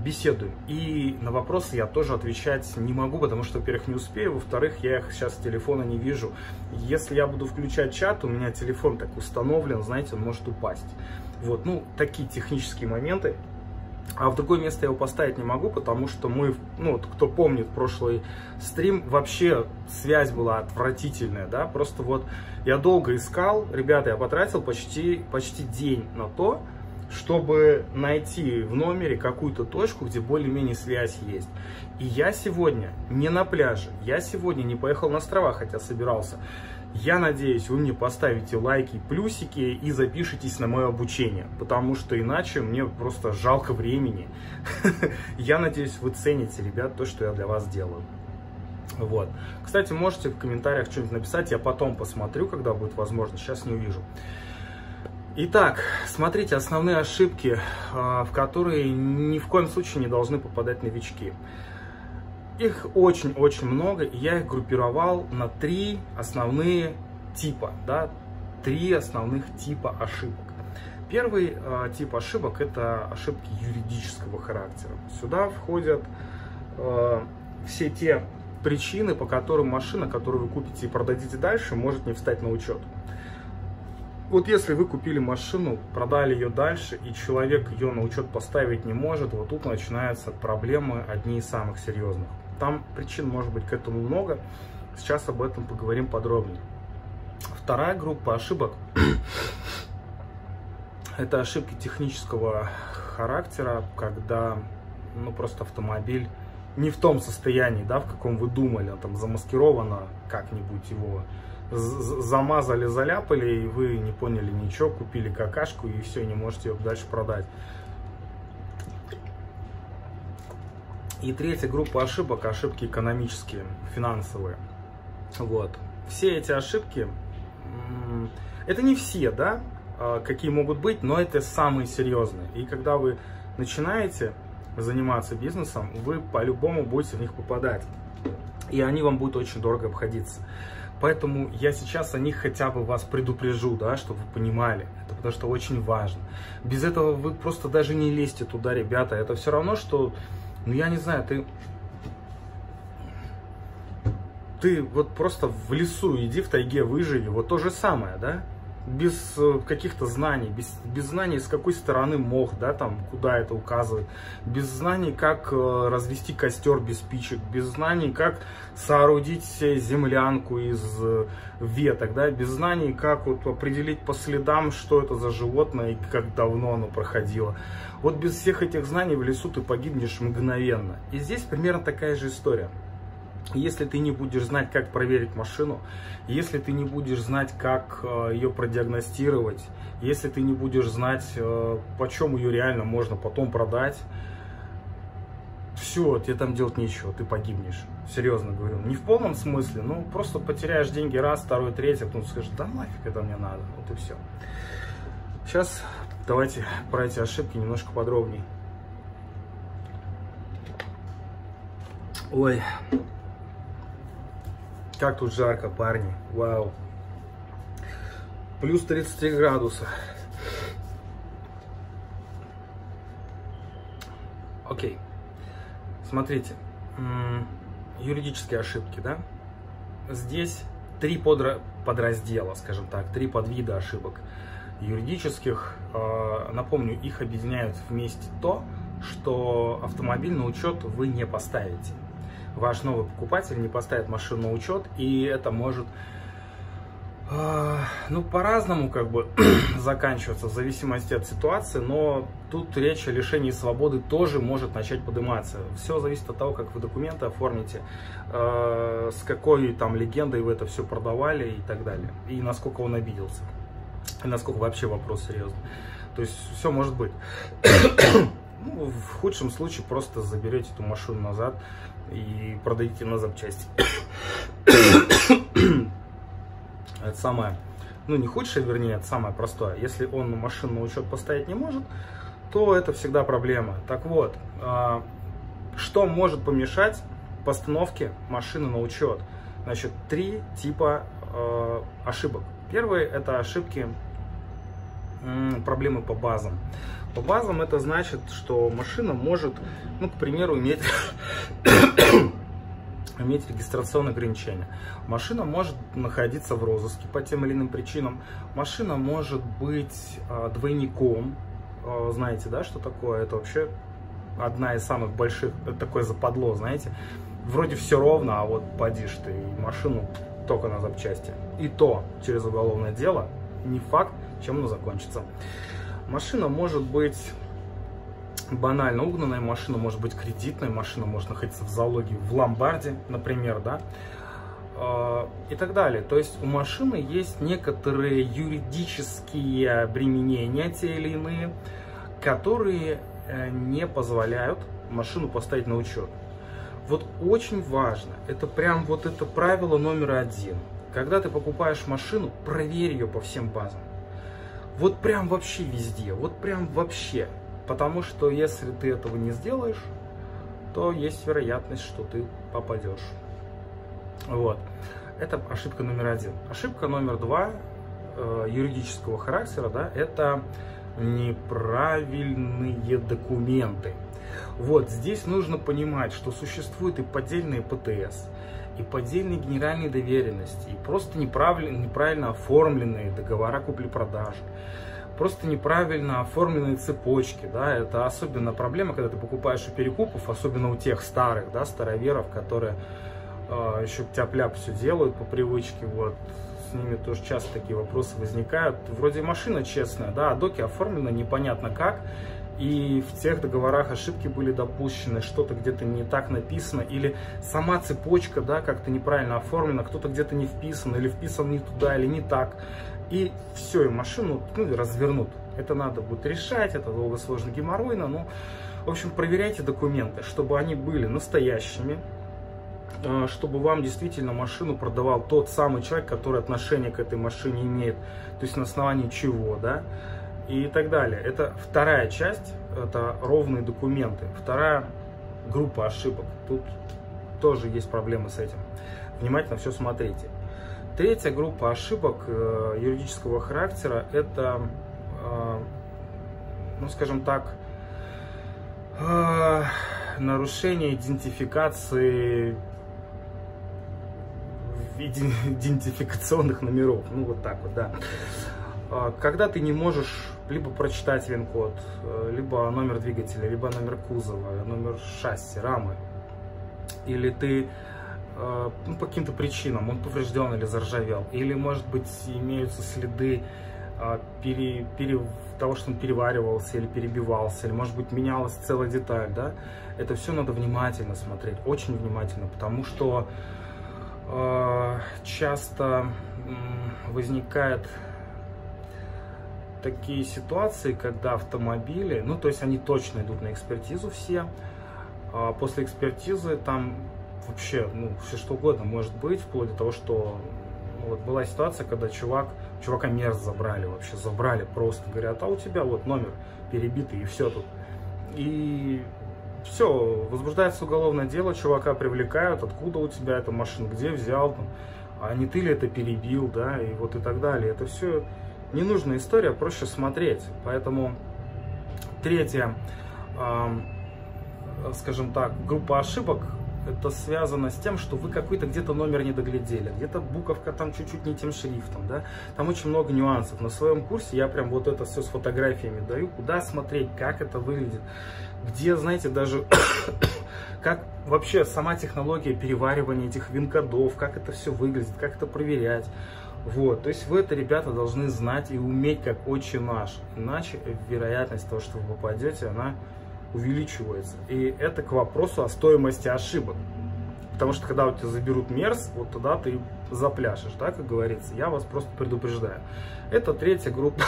S1: беседуем. И на вопросы я тоже отвечать не могу, потому что, во-первых, не успею, во-вторых, я их сейчас с телефона не вижу. Если я буду включать чат, у меня телефон так установлен, знаете, он может упасть. Вот, ну, такие технические моменты. А в другое место я его поставить не могу, потому что мы, ну, вот, кто помнит прошлый стрим, вообще связь была отвратительная, да, просто вот я долго искал, ребята, я потратил почти, почти день на то, чтобы найти в номере какую-то точку, где более-менее связь есть. И я сегодня не на пляже, я сегодня не поехал на острова, хотя собирался. Я надеюсь, вы мне поставите лайки, плюсики и запишитесь на мое обучение, потому что иначе мне просто жалко времени. Я надеюсь, вы цените, ребят, то, что я для вас делаю. Вот. Кстати, можете в комментариях что-нибудь написать, я потом посмотрю, когда будет возможность, сейчас не увижу. Итак, смотрите, основные ошибки, в которые ни в коем случае не должны попадать новички. Их очень-очень много, и я их группировал на три основные типа, да, три основных типа ошибок. Первый э, тип ошибок – это ошибки юридического характера. Сюда входят э, все те причины, по которым машина, которую вы купите и продадите дальше, может не встать на учет. Вот если вы купили машину, продали ее дальше, и человек ее на учет поставить не может, вот тут начинаются проблемы, одни из самых серьезных. Там причин может быть к этому много, сейчас об этом поговорим подробнее. Вторая группа ошибок – это ошибки технического характера, когда ну, просто автомобиль не в том состоянии, да, в каком вы думали, там замаскировано как-нибудь его, замазали, заляпали, и вы не поняли ничего, купили какашку и все, не можете ее дальше продать. И третья группа ошибок, ошибки экономические, финансовые. Вот. Все эти ошибки, это не все, да, какие могут быть, но это самые серьезные. И когда вы начинаете заниматься бизнесом, вы по-любому будете в них попадать. И они вам будут очень дорого обходиться. Поэтому я сейчас о них хотя бы вас предупрежу, да, чтобы вы понимали. Это потому что очень важно. Без этого вы просто даже не лезьте туда, ребята. Это все равно, что, ну я не знаю, ты... Ты вот просто в лесу иди, в тайге выживи. Вот то же самое, да? Без каких-то знаний, без, без знаний, с какой стороны мох, да, там, куда это указывает, без знаний, как э, развести костер без спичек, без знаний, как соорудить землянку из э, веток, да, без знаний, как вот определить по следам, что это за животное и как давно оно проходило. Вот без всех этих знаний в лесу ты погибнешь мгновенно. И здесь примерно такая же история. Если ты не будешь знать, как проверить машину, если ты не будешь знать, как э, ее продиагностировать, если ты не будешь знать, э, почем ее реально можно потом продать, все, тебе там делать нечего, ты погибнешь. Серьезно говорю. Не в полном смысле, ну просто потеряешь деньги раз, второй, третий, а потом скажешь, да нафиг это мне надо, вот и все. Сейчас давайте про эти ошибки немножко подробнее. Ой... Как тут жарко, парни. Вау. Плюс тридцать три градуса. Окей. Смотрите. Юридические ошибки, да? Здесь три подра... подраздела, скажем так, три подвида ошибок юридических. Напомню, их объединяют вместе то, что автомобиль на учет вы не поставите. Ваш новый покупатель не поставит машину на учет, и это может, э, ну, по-разному как бы заканчиваться в зависимости от ситуации, но тут речь о лишении свободы тоже может начать подниматься. Все зависит от того, как вы документы оформите, э, с какой там легендой вы это все продавали и так далее, и насколько он обиделся, и насколько вообще вопрос серьезный. То есть все может быть. Ну, в худшем случае просто заберете эту машину назад и продадите на запчасти. Это самое, ну не худшее, вернее, это самое простое. Если он машину на учет поставить не может, то это всегда проблема. Так вот, что может помешать постановке машины на учет? Значит, три типа ошибок. Первые — это ошибки проблемы по базам. По базам это значит, что машина может, ну, к примеру, иметь, иметь регистрационное ограничение. Машина может находиться в розыске по тем или иным причинам. Машина может быть э, двойником. Э, знаете, да, что такое? Это вообще одна из самых больших, такое западло, знаете. Вроде все ровно, а вот поди ж ты, и машину только на запчасти. И то через уголовное дело. Не факт, чем оно закончится. Машина может быть банально угнанная, машина может быть кредитная, машина может находиться в залоге в ломбарде, например, да, и так далее. То есть у машины есть некоторые юридические обременения, те или иные, которые не позволяют машину поставить на учет. Вот очень важно, это прям вот это правило номер один. Когда ты покупаешь машину, проверь ее по всем базам. Вот прям вообще везде, вот прям вообще. Потому что если ты этого не сделаешь, то есть вероятность, что ты попадешь. Вот. Это ошибка номер один. Ошибка номер два э, юридического характера, да, это неправильные документы. Вот здесь нужно понимать, что существуют и поддельные ПТС, и поддельные генеральные доверенности, и просто неправильно, неправильно оформленные договора купли-продажи, просто неправильно оформленные цепочки, да, это особенно проблема, когда ты покупаешь у перекупов, особенно у тех старых, да, староверов, которые э, еще тяп-ляп все делают по привычке, вот, с ними тоже часто такие вопросы возникают, вроде машина честная, да, а доки оформлены непонятно как, и в тех договорах ошибки были допущены, что-то где-то не так написано, или сама цепочка, да, как-то неправильно оформлена, кто-то где-то не вписан, или вписан не туда, или не так. И все, и машину, ну, развернут. Это надо будет решать, это долго, сложно, геморройно. Ну, в общем, проверяйте документы, чтобы они были настоящими, чтобы вам действительно машину продавал тот самый человек, который отношение к этой машине имеет, то есть на основании чего, да, и так далее. Это вторая часть, это ровные документы. Вторая группа ошибок. Тут тоже есть проблемы с этим. Внимательно все смотрите. Третья группа ошибок э, юридического характера – это, э, ну, скажем так, э, нарушение идентификации, идентификационных номеров. Ну, вот так вот, да. Когда ты не можешь либо прочитать ВИН-код, либо номер двигателя, либо номер кузова, номер шасси, рамы, или ты ну, по каким-то причинам, он поврежден или заржавел, или, может быть, имеются следы пере, пере, того, что он переваривался или перебивался, или, может быть, менялась целая деталь, да, это все надо внимательно смотреть, очень внимательно, потому что э, часто э, возникает такие ситуации, когда автомобили, ну, то есть они точно идут на экспертизу все, а после экспертизы там вообще, ну, все что угодно может быть, вплоть до того, что ну, вот была ситуация, когда чувак, чувака мерз забрали, вообще забрали просто, говорят, а у тебя вот номер перебитый и все тут. И все, возбуждается уголовное дело, чувака привлекают, откуда у тебя эта машина, где взял, там, а не ты ли это перебил, да, и вот и так далее. Это все ненужная история, проще смотреть. Поэтому третья, э, скажем так, группа ошибок, это связано с тем, что вы какой-то где-то номер не доглядели, где-то буковка там чуть-чуть не тем шрифтом, да, там очень много нюансов. На своем курсе я прям вот это все с фотографиями даю, куда смотреть, как это выглядит, где, знаете, даже как вообще сама технология переваривания этих ВИН-кодов, как это все выглядит, как это проверять. Вот, то есть вы это, ребята, должны знать и уметь как отче наш, иначе вероятность того, что вы попадете, она увеличивается. И это к вопросу о стоимости ошибок. Потому что когда у тебя заберут мерз, вот тогда ты запляшешь, да, как говорится. Я вас просто предупреждаю. Это третья группа.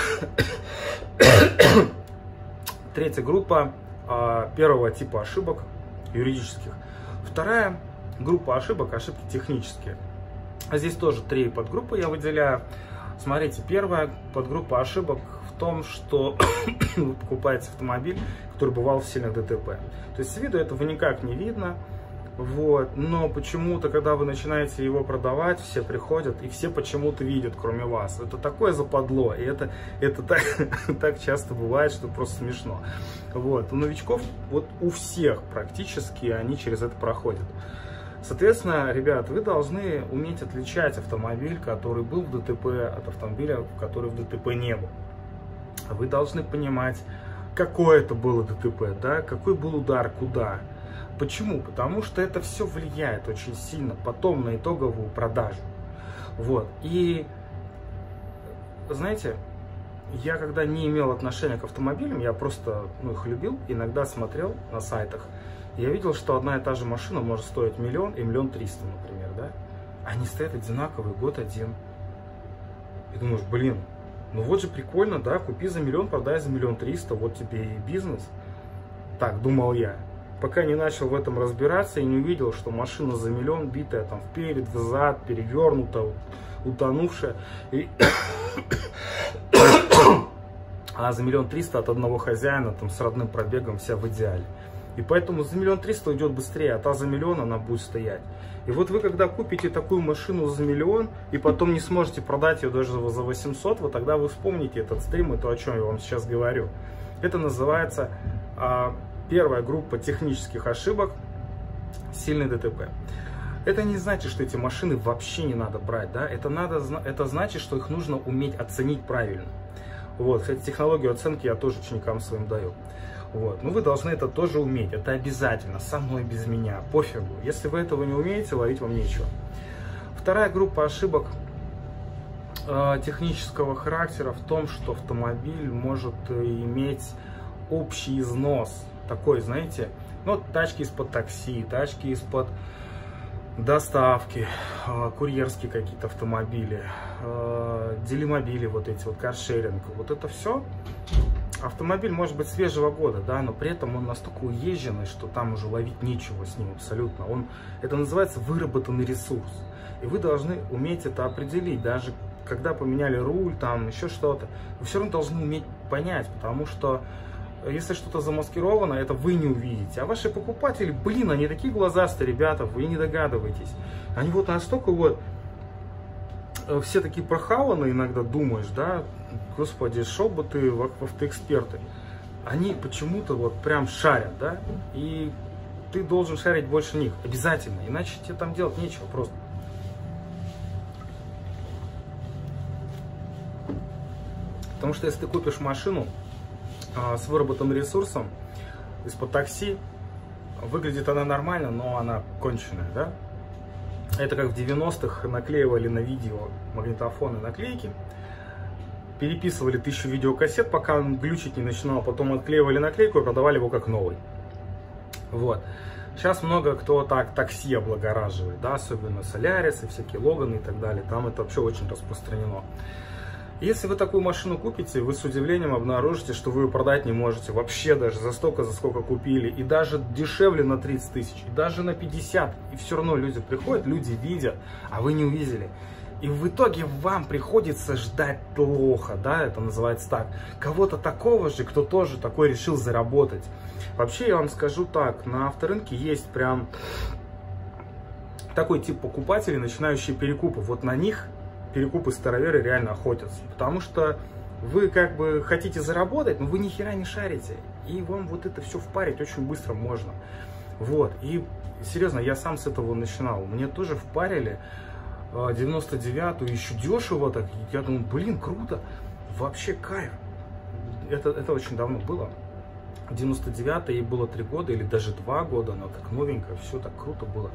S1: Третья группа а, первого типа ошибок юридических. Вторая группа ошибок, ошибки технические. А здесь тоже три подгруппы я выделяю. Смотрите, первая подгруппа ошибок в том, что вы покупаете автомобиль, который бывал в сильных ДТП. То есть с виду этого никак не видно. Вот, но почему-то, когда вы начинаете его продавать, все приходят и все почему-то видят, кроме вас. Это такое западло, и это, это так, так часто бывает, что просто смешно. Вот, у новичков, вот у всех практически, они через это проходят. Соответственно, ребят, вы должны уметь отличать автомобиль, который был в ДТП, от автомобиля, который в ДТП не был. Вы должны понимать, какое это было ДТП, да, какой был удар, куда. Почему? Потому что это все влияет очень сильно потом на итоговую продажу. Вот. И, знаете, я когда не имел отношения к автомобилям, я просто ну, их любил, иногда смотрел на сайтах, я видел, что одна и та же машина может стоить миллион и миллион триста, например, да? Они стоят одинаковые, год один. И думаешь, блин, ну вот же прикольно, да, купи за миллион, продай за миллион триста, вот тебе и бизнес. Так, думал я. Пока не начал в этом разбираться и не увидел, что машина за миллион битая там вперед, взад, перевернута, утонувшая. И... а за миллион триста от одного хозяина там с родным пробегом вся в идеале. И поэтому за миллион триста уйдет быстрее, а та за миллион она будет стоять. И вот вы когда купите такую машину за миллион и потом не сможете продать ее даже за восемьсот, вот тогда вы вспомните этот стрим и то, о чем я вам сейчас говорю. Это называется... А, первая группа технических ошибок – сильный ДТП. Это не значит, что эти машины вообще не надо брать, да? Это, надо, это значит, что их нужно уметь оценить правильно. Вот, кстати, технологию оценки я тоже ученикам своим даю. Вот, но вы должны это тоже уметь, это обязательно, со мной, без меня, пофигу. Если вы этого не умеете, ловить вам нечего. Вторая группа ошибок э, технического характера в том, что автомобиль может иметь общий износ. Такой, знаете, ну, тачки из-под такси, тачки из-под доставки, э, курьерские какие-то автомобили, э, делимобили, вот эти вот, каршеринг, вот это все. Автомобиль может быть свежего года, да, но при этом он настолько уезженный, что там уже ловить нечего с ним абсолютно. Он, это называется выработанный ресурс. И вы должны уметь это определить, даже когда поменяли руль, там еще что-то. Вы все равно должны уметь понять, потому что если что-то замаскировано, это вы не увидите. А ваши покупатели, блин, они такие глазастые ребята, вы не догадываетесь. Они вот настолько вот, все такие прохаванные иногда, думаешь, да, господи, шел бы ты в автоэксперты. Они почему-то вот прям шарят, да, и ты должен шарить больше них, обязательно, иначе тебе там делать нечего просто. Потому что если ты купишь машину с выработанным ресурсом из-под такси, выглядит она нормально, но она конченая, да? Это как в девяностых наклеивали на видео магнитофоны наклейки, переписывали тысячу видеокассет, пока он глючить не начинал, потом отклеивали наклейку и продавали его как новый. Вот. Сейчас много кто так такси облагораживает, да, особенно Солярисы, всякие Логаны и так далее, там это вообще очень распространено. Если вы такую машину купите, вы с удивлением обнаружите, что вы ее продать не можете вообще даже за столько, за сколько купили, и даже дешевле на тридцать тысяч, и даже на пятьдесят, и все равно люди приходят, люди видят, а вы не увидели. И в итоге вам приходится ждать лоха, да, это называется так, кого-то такого же, кто тоже такой решил заработать. Вообще я вам скажу так, на авторынке есть прям такой тип покупателей, начинающие перекупы, вот на них перекупы староверы реально охотятся, потому что вы как бы хотите заработать, но вы ни хера не шарите, и вам вот это все впарить очень быстро можно. Вот, и серьезно, я сам с этого начинал, мне тоже впарили девяносто девятую, еще дешево так, я думаю, блин, круто, вообще кайф. Это, это очень давно было, девяносто девятая, ей было три года или даже два года, она как новенькая, все так круто было.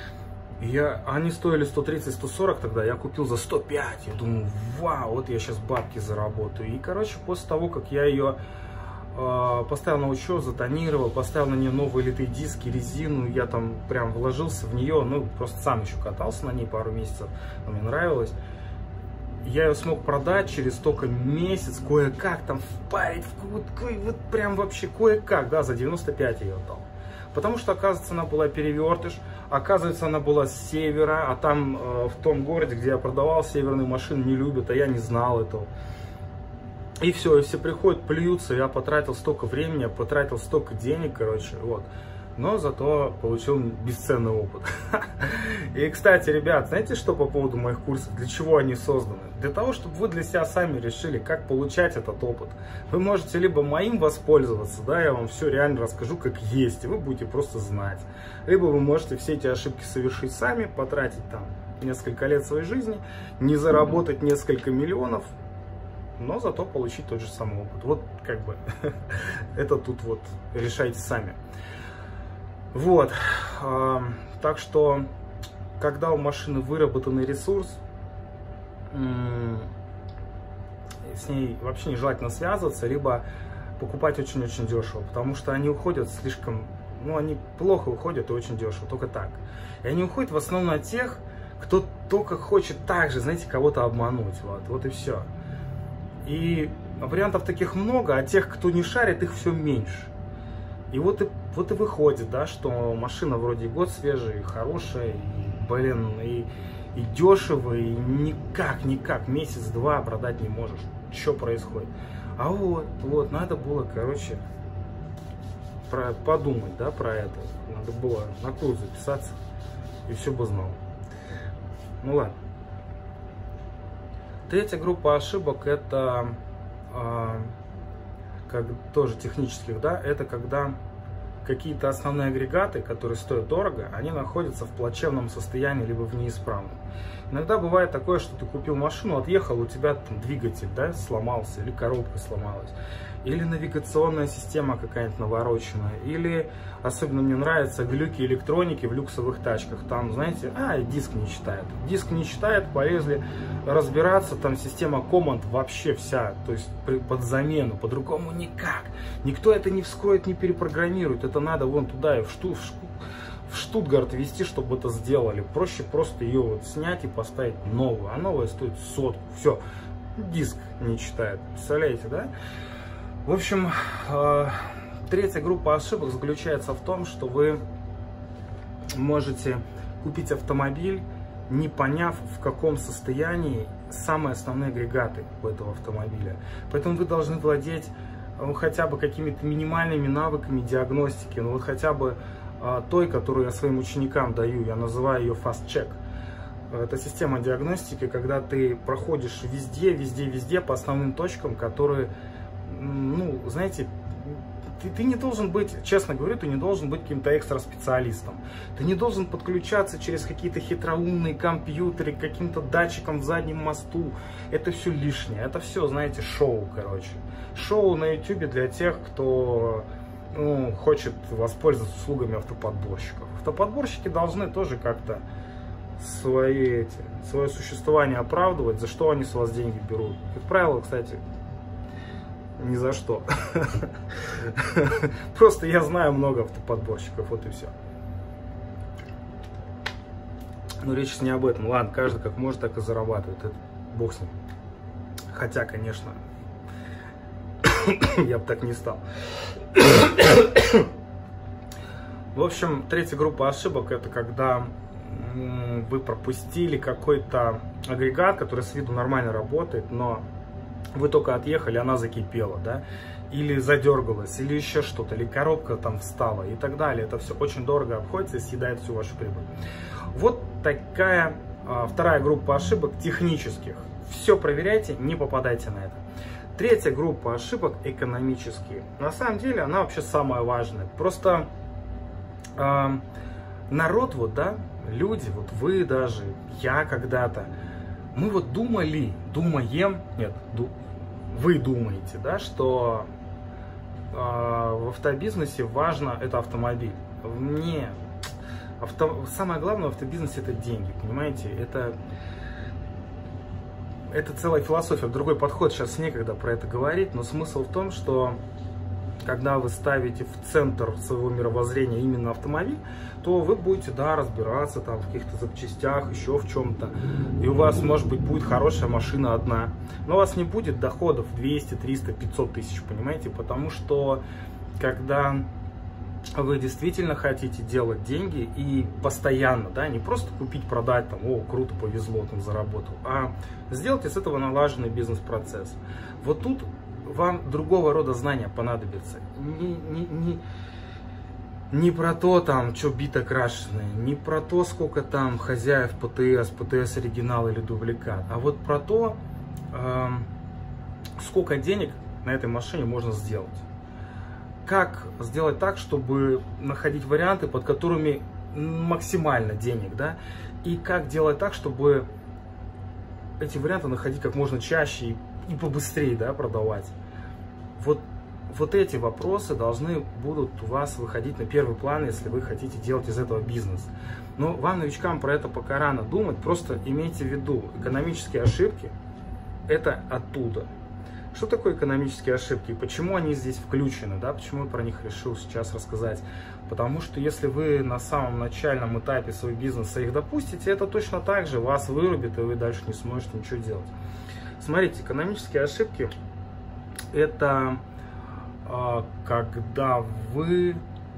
S1: Я, они стоили сто тридцать — сто сорок тогда, я купил за сто пять. Я думаю, вау, вот я сейчас бабки заработаю. И, короче, после того, как я ее э, поставил на учет, затонировал, поставил на нее новые литые диски, резину, я там прям вложился в нее, ну, просто сам еще катался на ней пару месяцев, мне нравилось. Я ее смог продать через только месяц, кое-как там впарить, вот, вот прям вообще кое-как, да, за девяносто пять я ее отдал. Потому что, оказывается, она была перевертыш, оказывается, она была с севера, а там, э, в том городе, где я продавал, северные машины не любят, а я не знал этого. И все, и все приходят, плюются, я потратил столько времени, я потратил столько денег, короче, вот. но зато получил бесценный опыт. И, кстати, ребят, знаете, что по поводу моих курсов? Для чего они созданы? Для того, чтобы вы для себя сами решили, как получать этот опыт. Вы можете либо моим воспользоваться, да, я вам все реально расскажу, как есть, и вы будете просто знать. Либо вы можете все эти ошибки совершить сами, потратить там несколько лет своей жизни, не заработать несколько миллионов, но зато получить тот же самый опыт. Вот как бы это тут вот решайте сами. Вот, так что, когда у машины выработанный ресурс, с ней вообще нежелательно связываться, либо покупать очень-очень дешево, потому что они уходят слишком, ну, они плохо уходят и очень дешево, только так. И они уходят в основном на тех, кто только хочет так же, знаете, кого-то обмануть, вот, вот и все. И вариантов таких много, а тех, кто не шарит, их все меньше. И вот и, вот и выходит, да, что машина вроде год свежая, и хорошая, и, блин, и, и дешево, и никак, никак, месяц-два продать не можешь. Что происходит? А вот, вот, надо было, короче, про, подумать, да, про это. Надо было на курс записаться, и все бы знал. Ну ладно. Третья группа ошибок, это э, как, тоже технических, да, это когда какие-то основные агрегаты, которые стоят дорого, они находятся в плачевном состоянии, либо в неисправном. Иногда бывает такое, что ты купил машину, отъехал, у тебя там двигатель, да, сломался, или коробка сломалась, или навигационная система какая-нибудь навороченная, или, особенно мне нравятся глюки электроники в люксовых тачках, там, знаете, а, диск не читает, диск не читает, полезли разбираться, там система команд вообще вся, то есть под замену, по-другому никак, никто это не вскроет, не перепрограммирует, это надо вон туда и в шту, в, в Штутгарт везти, чтобы это сделали, проще просто ее вот снять и поставить новую, а новая стоит сотку, все, диск не читает, представляете, да? В общем, третья группа ошибок заключается в том, что вы можете купить автомобиль, не поняв, в каком состоянии самые основные агрегаты у этого автомобиля. Поэтому вы должны владеть ну, хотя бы какими-то минимальными навыками диагностики, ну вот хотя бы той, которую я своим ученикам даю, я называю ее Fast Check. Это система диагностики, когда ты проходишь везде, везде, везде по основным точкам, которые... Ну, знаете, ты, ты не должен быть, честно говорю, ты не должен быть каким-то экстра-специалистом. Ты не должен подключаться через какие-то хитроумные компьютеры к каким-то датчикам в заднем мосту. Это все лишнее. Это все, знаете, шоу, короче. Шоу на ютубе для тех, кто ну, хочет воспользоваться услугами автоподборщиков. Автоподборщики должны тоже как-то свои, эти, свое существование оправдывать, за что они с вас деньги берут. Как правило, кстати, ни за что. Просто я знаю много автоподборщиков, вот и все. Но речь не об этом. Ладно, каждый как может, так и зарабатывает. Это бог с ним. Хотя, конечно, я бы так не стал. В общем, третья группа ошибок, это когда вы пропустили какой-то агрегат, который с виду нормально работает, но вы только отъехали, она закипела, да, или задергалась, или еще что-то, или коробка там встала и так далее. Это все очень дорого обходится и съедает всю вашу прибыль. Вот такая а, вторая группа ошибок технических. Все проверяйте, не попадайте на это. Третья группа ошибок экономические. На самом деле она вообще самая важная. Просто а, народ, вот, да, люди, вот вы даже, я когда-то, мы вот думали, думаем, нет, ду, вы думаете, да, что э, в автобизнесе важно это автомобиль. Не, авто, самое главное в автобизнесе это деньги, понимаете, это, это целая философия, другой подход, сейчас некогда про это говорить, но смысл в том, что когда вы ставите в центр своего мировоззрения именно автомобиль, то вы будете, да, разбираться там в каких-то запчастях, еще в чем-то. И у вас, может быть, будет хорошая машина одна. Но у вас не будет доходов двести, триста, пятьсот тысяч, понимаете? Потому что, когда вы действительно хотите делать деньги и постоянно, да, не просто купить, продать, там, о, круто, повезло, там, заработал, а сделать из этого налаженный бизнес-процесс. Вот тут вам другого рода знания понадобятся. Не, не, не, не про то, там, что бита крашеная, не про то, сколько там хозяев ПТС, ПТС оригинал или дубликат, а вот про то, э, сколько денег на этой машине можно сделать. Как сделать так, чтобы находить варианты, под которыми максимально денег, да, и как делать так, чтобы эти варианты находить как можно чаще и, и побыстрее, да, продавать. Вот, вот эти вопросы должны будут у вас выходить на первый план, если вы хотите делать из этого бизнес. Но вам, новичкам, про это пока рано думать, просто имейте в виду, экономические ошибки – это оттуда. Что такое экономические ошибки и почему они здесь включены, да, почему я про них решил сейчас рассказать? Потому что если вы на самом начальном этапе своего бизнеса их допустите, это точно так же вас вырубит, и вы дальше не сможете ничего делать. Смотрите, экономические ошибки – это э, когда вы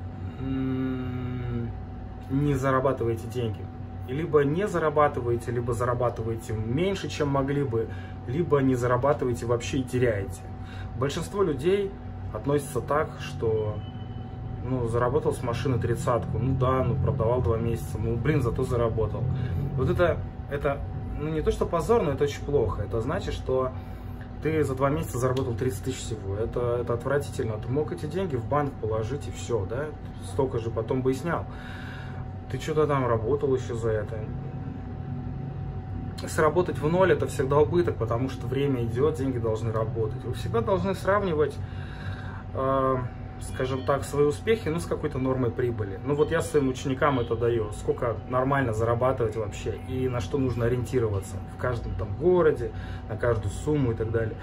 S1: не зарабатываете деньги. Либо не зарабатываете, либо зарабатываете меньше, чем могли бы, либо не зарабатываете вообще и теряете. Большинство людей относятся так, что ну, заработал с машины тридцатку, ну да, ну продавал два месяца, ну блин, зато заработал. Вот это, это ну, не то что позор, но это очень плохо. Это значит, что ты за два месяца заработал тридцать тысяч всего. Это, это отвратительно. Ты мог эти деньги в банк положить и все, да, столько же потом бы и снял. Ты что-то там работал еще за это. Сработать в ноль — это всегда убыток, потому что время идет, деньги должны работать. Вы всегда должны сравнивать, э, скажем так, свои успехи, ну, с какой-то нормой прибыли. Ну, вот я своим ученикам это даю. Сколько нормально зарабатывать вообще и на что нужно ориентироваться в каждом там городе, на каждую сумму и так далее.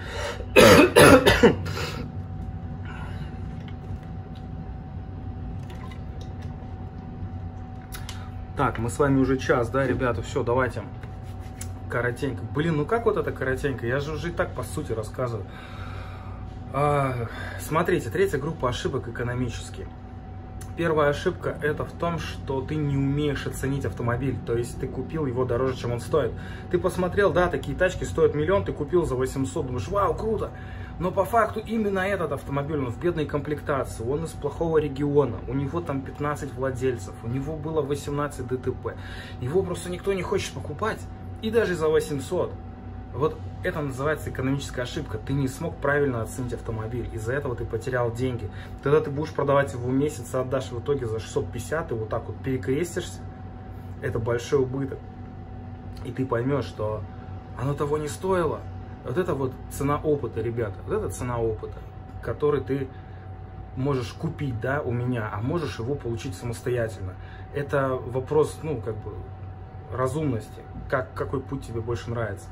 S1: Так, мы с вами уже час, да, ребята, все, давайте коротенько. Блин, ну как вот это коротенько? Я же уже и так по сути рассказываю. А, смотрите, третья группа ошибок экономические. Первая ошибка — это в том, что ты не умеешь оценить автомобиль, то есть ты купил его дороже, чем он стоит. Ты посмотрел, да, такие тачки стоят миллион, ты купил за восемьсот, думаешь, вау, круто. Но по факту именно этот автомобиль, он в бедной комплектации, он из плохого региона, у него там пятнадцать владельцев, у него было восемнадцать ДТП. Его просто никто не хочет покупать, и даже за восемьсот. Вот это называется экономическая ошибка. Ты не смог правильно оценить автомобиль, из-за этого ты потерял деньги. Тогда ты будешь продавать его в месяц, отдашь в итоге за шестьсот пятьдесят, и вот так вот перекрестишься. Это большой убыток. И ты поймешь, что оно того не стоило. Вот это вот цена опыта, ребята. Вот это цена опыта, который ты можешь купить, да, у меня, а можешь его получить самостоятельно. Это вопрос, ну, как бы, разумности. Как, какой путь тебе больше нравится.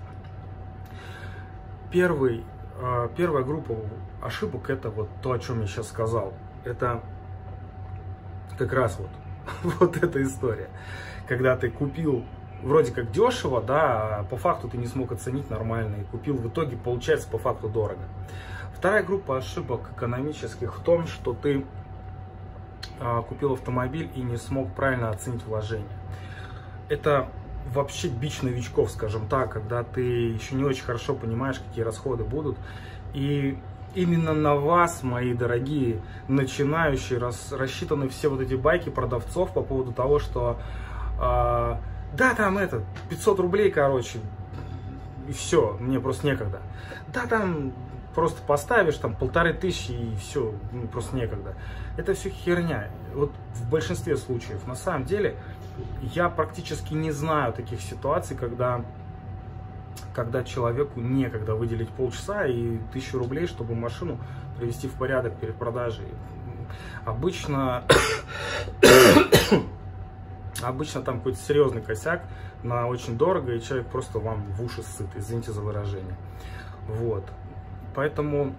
S1: Первый, э, первая группа ошибок — это вот то, о чем я сейчас сказал. Это как раз вот, вот эта история. Когда ты купил вроде как дешево, да, а по факту ты не смог оценить нормально и купил в итоге, получается, по факту дорого. Вторая группа ошибок экономических в том, что ты э, купил автомобиль и не смог правильно оценить вложения. Это вообще бич новичков, скажем так, когда ты еще не очень хорошо понимаешь, какие расходы будут. И именно на вас, мои дорогие начинающие, рас, рассчитаны все вот эти байки продавцов по поводу того, что э, да, там это, пятьсот рублей, короче, и все, мне просто некогда. Да, там просто поставишь, там полторы тысячи, и все, ну, просто некогда. Это все херня. Вот в большинстве случаев, на самом деле, я практически не знаю таких ситуаций, когда, когда человеку некогда выделить полчаса и тысячу рублей, чтобы машину привести в порядок перед продажей. Обычно, обычно там какой-то серьезный косяк на очень дорого, и человек просто вам в уши сыт, извините за выражение. Вот. Поэтому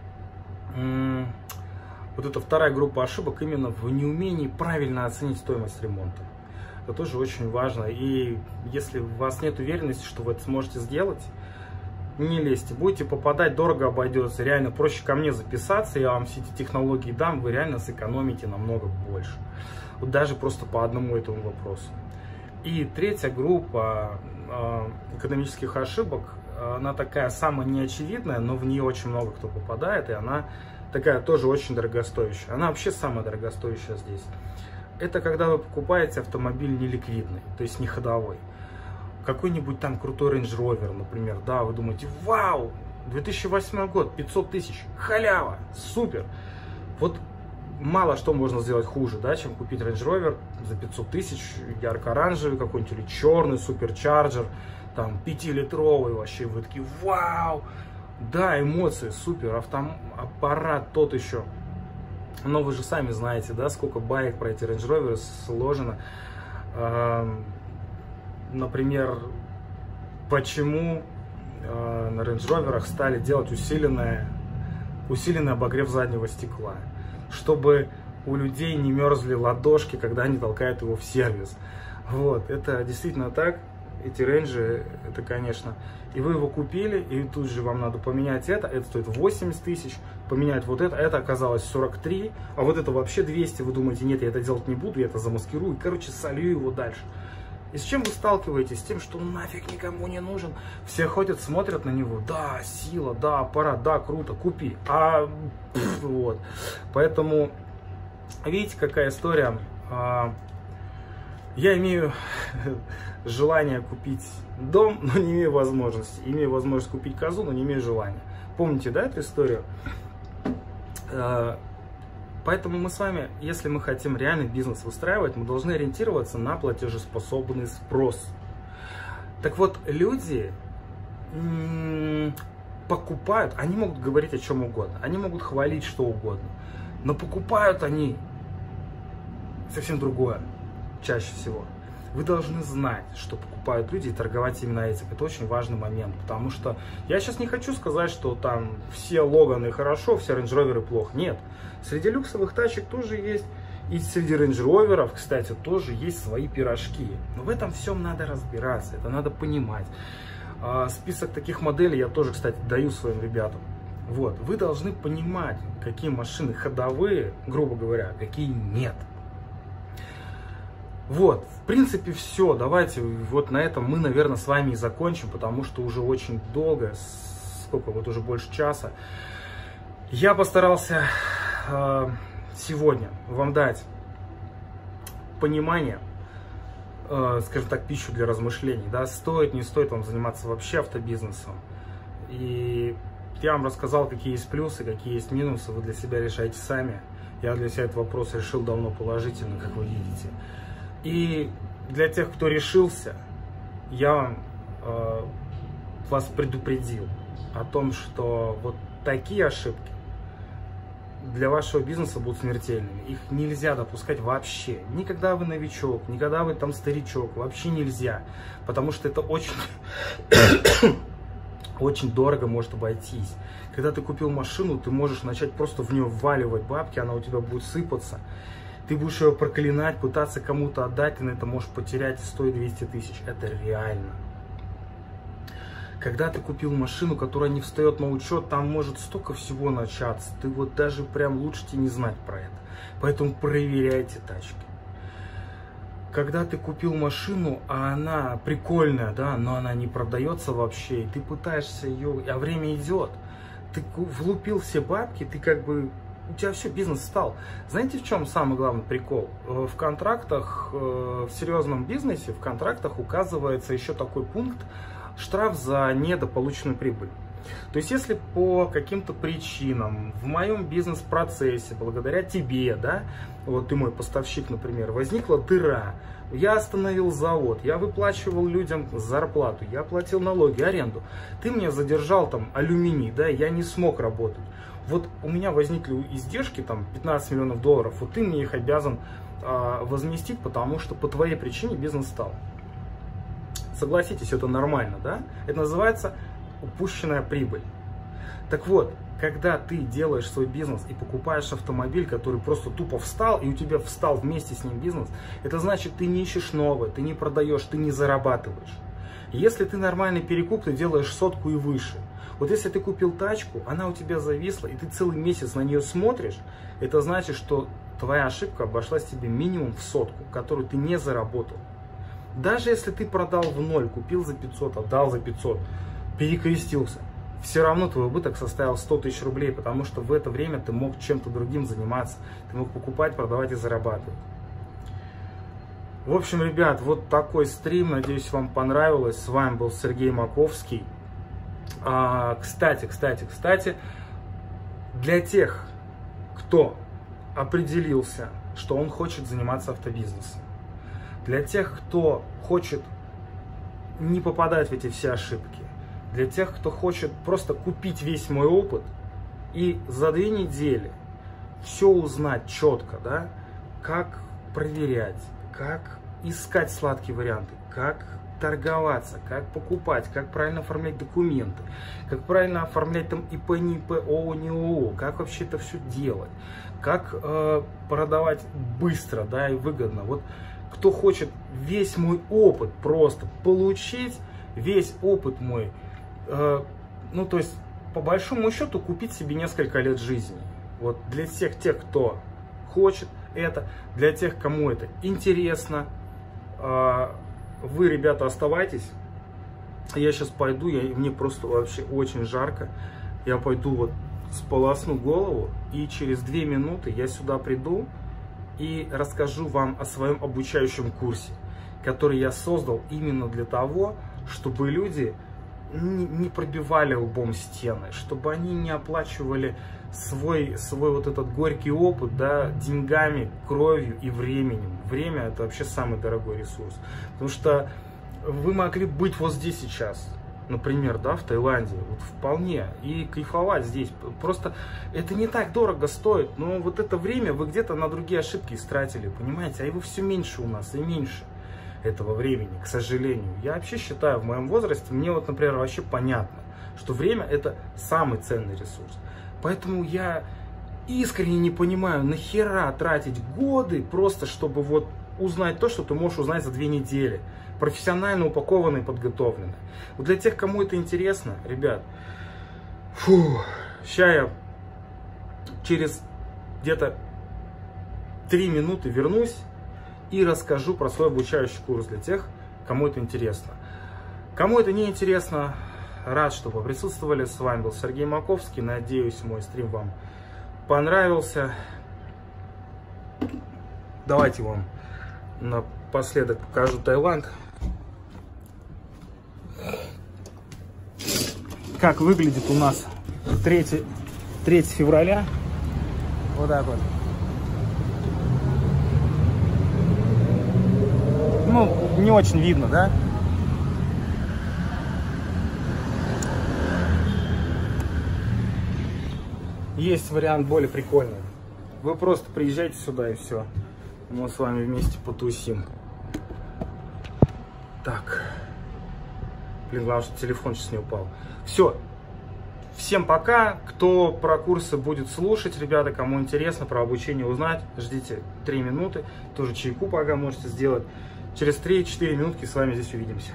S1: вот эта вторая группа ошибок именно в неумении правильно оценить стоимость ремонта. Это тоже очень важно. И если у вас нет уверенности, что вы это сможете сделать, не лезьте. Будете попадать, дорого обойдется. Реально проще ко мне записаться, я вам все эти технологии дам, вы реально сэкономите намного больше. Вот даже просто по одному этому вопросу. И третья группа э, экономических ошибок, она такая самая неочевидная, но в нее очень много кто попадает, и она такая тоже очень дорогостоящая. Она вообще самая дорогостоящая здесь. Это когда вы покупаете автомобиль неликвидный, то есть не ходовой. Какой-нибудь там крутой Range Rover, например, да, вы думаете, вау, две тысячи восьмой год, пятьсот тысяч, халява, супер. Вот мало что можно сделать хуже, да, чем купить Range Rover за пятьсот тысяч, ярко-оранжевый какой-нибудь, или черный суперчарджер, там, пятилитровый вообще, вы такие, вау, да, эмоции, супер, автом... аппарат тот еще. Но вы же сами знаете, да, сколько баек про эти Range Rover сложено. Например, почему на Range Rover стали делать усиленное, усиленный обогрев заднего стекла, чтобы у людей не мерзли ладошки, когда они толкают его в сервис. Вот, это действительно так. Эти рейнджи, это, конечно, и вы его купили, и тут же вам надо поменять это, это стоит восемьдесят тысяч, поменять вот это, это оказалось сорок три, а вот это вообще двести, вы думаете, нет, я это делать не буду, я это замаскирую, короче, солью его дальше. И с чем вы сталкиваетесь? С тем, что нафиг никому не нужен. Все ходят, смотрят на него, да, сила, да, аппарат, да, круто, купи. А, пфф, вот, поэтому, видите, какая история. Я имею желание купить дом, но не имею возможности. Имею возможность купить козу, но не имею желания. Помните, да, эту историю? Поэтому мы с вами, если мы хотим реальный бизнес выстраивать, мы должны ориентироваться на платежеспособный спрос. Так вот, люди покупают, они могут говорить о чем угодно, они могут хвалить что угодно, но покупают они совсем другое. Чаще всего. Вы должны знать, что покупают люди, и торговать именно этим. Это очень важный момент, потому что я сейчас не хочу сказать, что там все Логаны хорошо, все Range Rover'ы плохо. Нет. Среди люксовых тачек тоже есть, и среди Range Rover'ов, кстати, тоже есть свои пирожки. Но в этом всем надо разбираться, это надо понимать. Список таких моделей я тоже, кстати, даю своим ребятам. Вот. Вы должны понимать, какие машины ходовые, грубо говоря, какие нет. Вот, в принципе, все. Давайте вот на этом мы, наверное, с вами и закончим, потому что уже очень долго, сколько, вот уже больше часа. Я постарался э, сегодня вам дать понимание, э, скажем так, пищу для размышлений, да, стоит, не стоит вам заниматься вообще автобизнесом. И я вам рассказал, какие есть плюсы, какие есть минусы, вы для себя решаете сами. Я для себя этот вопрос решил давно положительно, как вы видите. И для тех, кто решился, я э, вас предупредил о том, что вот такие ошибки для вашего бизнеса будут смертельными. Их нельзя допускать вообще. Никогда вы новичок, никогда вы там старичок, вообще нельзя. Потому что это очень, очень дорого может обойтись. Когда ты купил машину, ты можешь начать просто в нее вваливать бабки, она у тебя будет сыпаться. Ты будешь ее проклинать, пытаться кому-то отдать, ты на это можешь потерять сто-двести тысяч. Это реально. Когда ты купил машину, которая не встает на учет, там может столько всего начаться. Ты вот даже прям лучше тебе не знать про это. Поэтому проверяйте тачки. Когда ты купил машину, а она прикольная, да, но она не продается вообще, и ты пытаешься ее, а время идет, ты влупил все бабки, ты как бы... У тебя все, бизнес стал. Знаете, в чем самый главный прикол? В контрактах, в серьезном бизнесе, в контрактах указывается еще такой пункт: штраф за недополученную прибыль. То есть, если по каким-то причинам в моем бизнес-процессе, благодаря тебе, да, вот ты мой поставщик, например, возникла дыра, я остановил завод, я выплачивал людям зарплату, я платил налоги, аренду, ты мне задержал там алюминий, да, я не смог работать. Вот у меня возникли издержки, там, пятнадцать миллионов долларов, вот ты мне их обязан э, возместить, потому что по твоей причине бизнес стал. Согласитесь, это нормально, да? Это называется упущенная прибыль. Так вот, когда ты делаешь свой бизнес и покупаешь автомобиль, который просто тупо встал, и у тебя встал вместе с ним бизнес, это значит, ты не ищешь новое, ты не продаешь, ты не зарабатываешь. Если ты нормальный перекуп, ты делаешь сотку и выше. Вот если ты купил тачку, она у тебя зависла, и ты целый месяц на нее смотришь, это значит, что твоя ошибка обошлась тебе минимум в сотку, которую ты не заработал. Даже если ты продал в ноль, купил за пятьсот, отдал за пятьсот, перекрестился, все равно твой убыток составил сто тысяч рублей, потому что в это время ты мог чем-то другим заниматься. Ты мог покупать, продавать и зарабатывать. В общем, ребят, вот такой стрим. Надеюсь, вам понравилось. С вами был Сергей Маковский. А, кстати, кстати, кстати, для тех, кто определился, что он хочет заниматься автобизнесом, для тех, кто хочет не попадать в эти все ошибки, для тех, кто хочет просто купить весь мой опыт и за две недели все узнать четко, да, как проверять, как искать сладкие варианты, как торговаться, как покупать, как правильно оформлять документы, как правильно оформлять там ИП, не ИП, ООО, не ООО, как вообще это все делать, как э, продавать быстро, да, и выгодно. Вот кто хочет весь мой опыт просто получить, весь опыт мой, э, ну то есть по большому счету купить себе несколько лет жизни. Вот для всех тех, кто хочет это, для тех, кому это интересно, э, вы, ребята, оставайтесь. Я сейчас пойду, я, мне просто вообще очень жарко. Я пойду вот сполосну голову, и через две минуты я сюда приду и расскажу вам о своем обучающем курсе, который я создал именно для того, чтобы люди не, не пробивали лбом стены, чтобы они не оплачивали свой, свой вот этот горький опыт, да, деньгами, кровью и временем. Время — это вообще самый дорогой ресурс. Потому что вы могли быть вот здесь сейчас, например, да, в Таиланде, вот вполне, и кайфовать здесь. Просто это не так дорого стоит, но вот это время вы где-то на другие ошибки истратили, понимаете? А его все меньше у нас и меньше этого времени, к сожалению. Я вообще считаю, в моем возрасте, мне вот, например, вообще понятно, что время — это самый ценный ресурс. Поэтому я искренне не понимаю, нахера тратить годы просто, чтобы вот узнать то, что ты можешь узнать за две недели. Профессионально упакованное и подготовленное. Вот для тех, кому это интересно, ребят, фу, сейчас я через где-то три минуты вернусь и расскажу про свой обучающий курс для тех, кому это интересно. Кому это не интересно, рад, что вы присутствовали. С вами был Сергей Маковский. Надеюсь, мой стрим вам понравился. Давайте вам напоследок покажу Таиланд. Как выглядит у нас третье февраля. Вот так вот. Ну, не очень видно, да? Есть вариант более прикольный. Вы просто приезжайте сюда и все. Мы с вами вместе потусим. Так. Блин, главное, что телефон сейчас не упал. Все. Всем пока. Кто про курсы будет слушать, ребята, кому интересно про обучение узнать, ждите три минуты. Тоже чайку пока можете сделать. Через три-четыре минутки с вами здесь увидимся.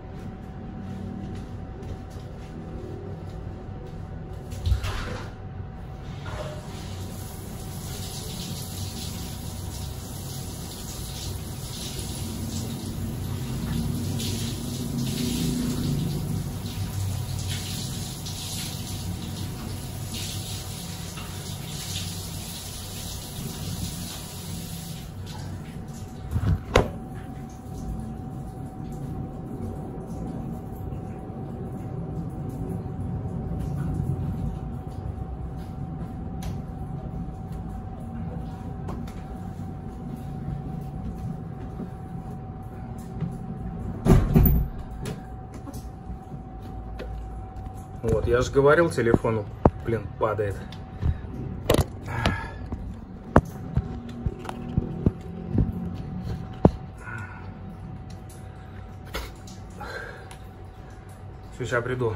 S1: Вот, я же говорил, телефон, блин, падает. Все, сейчас приду.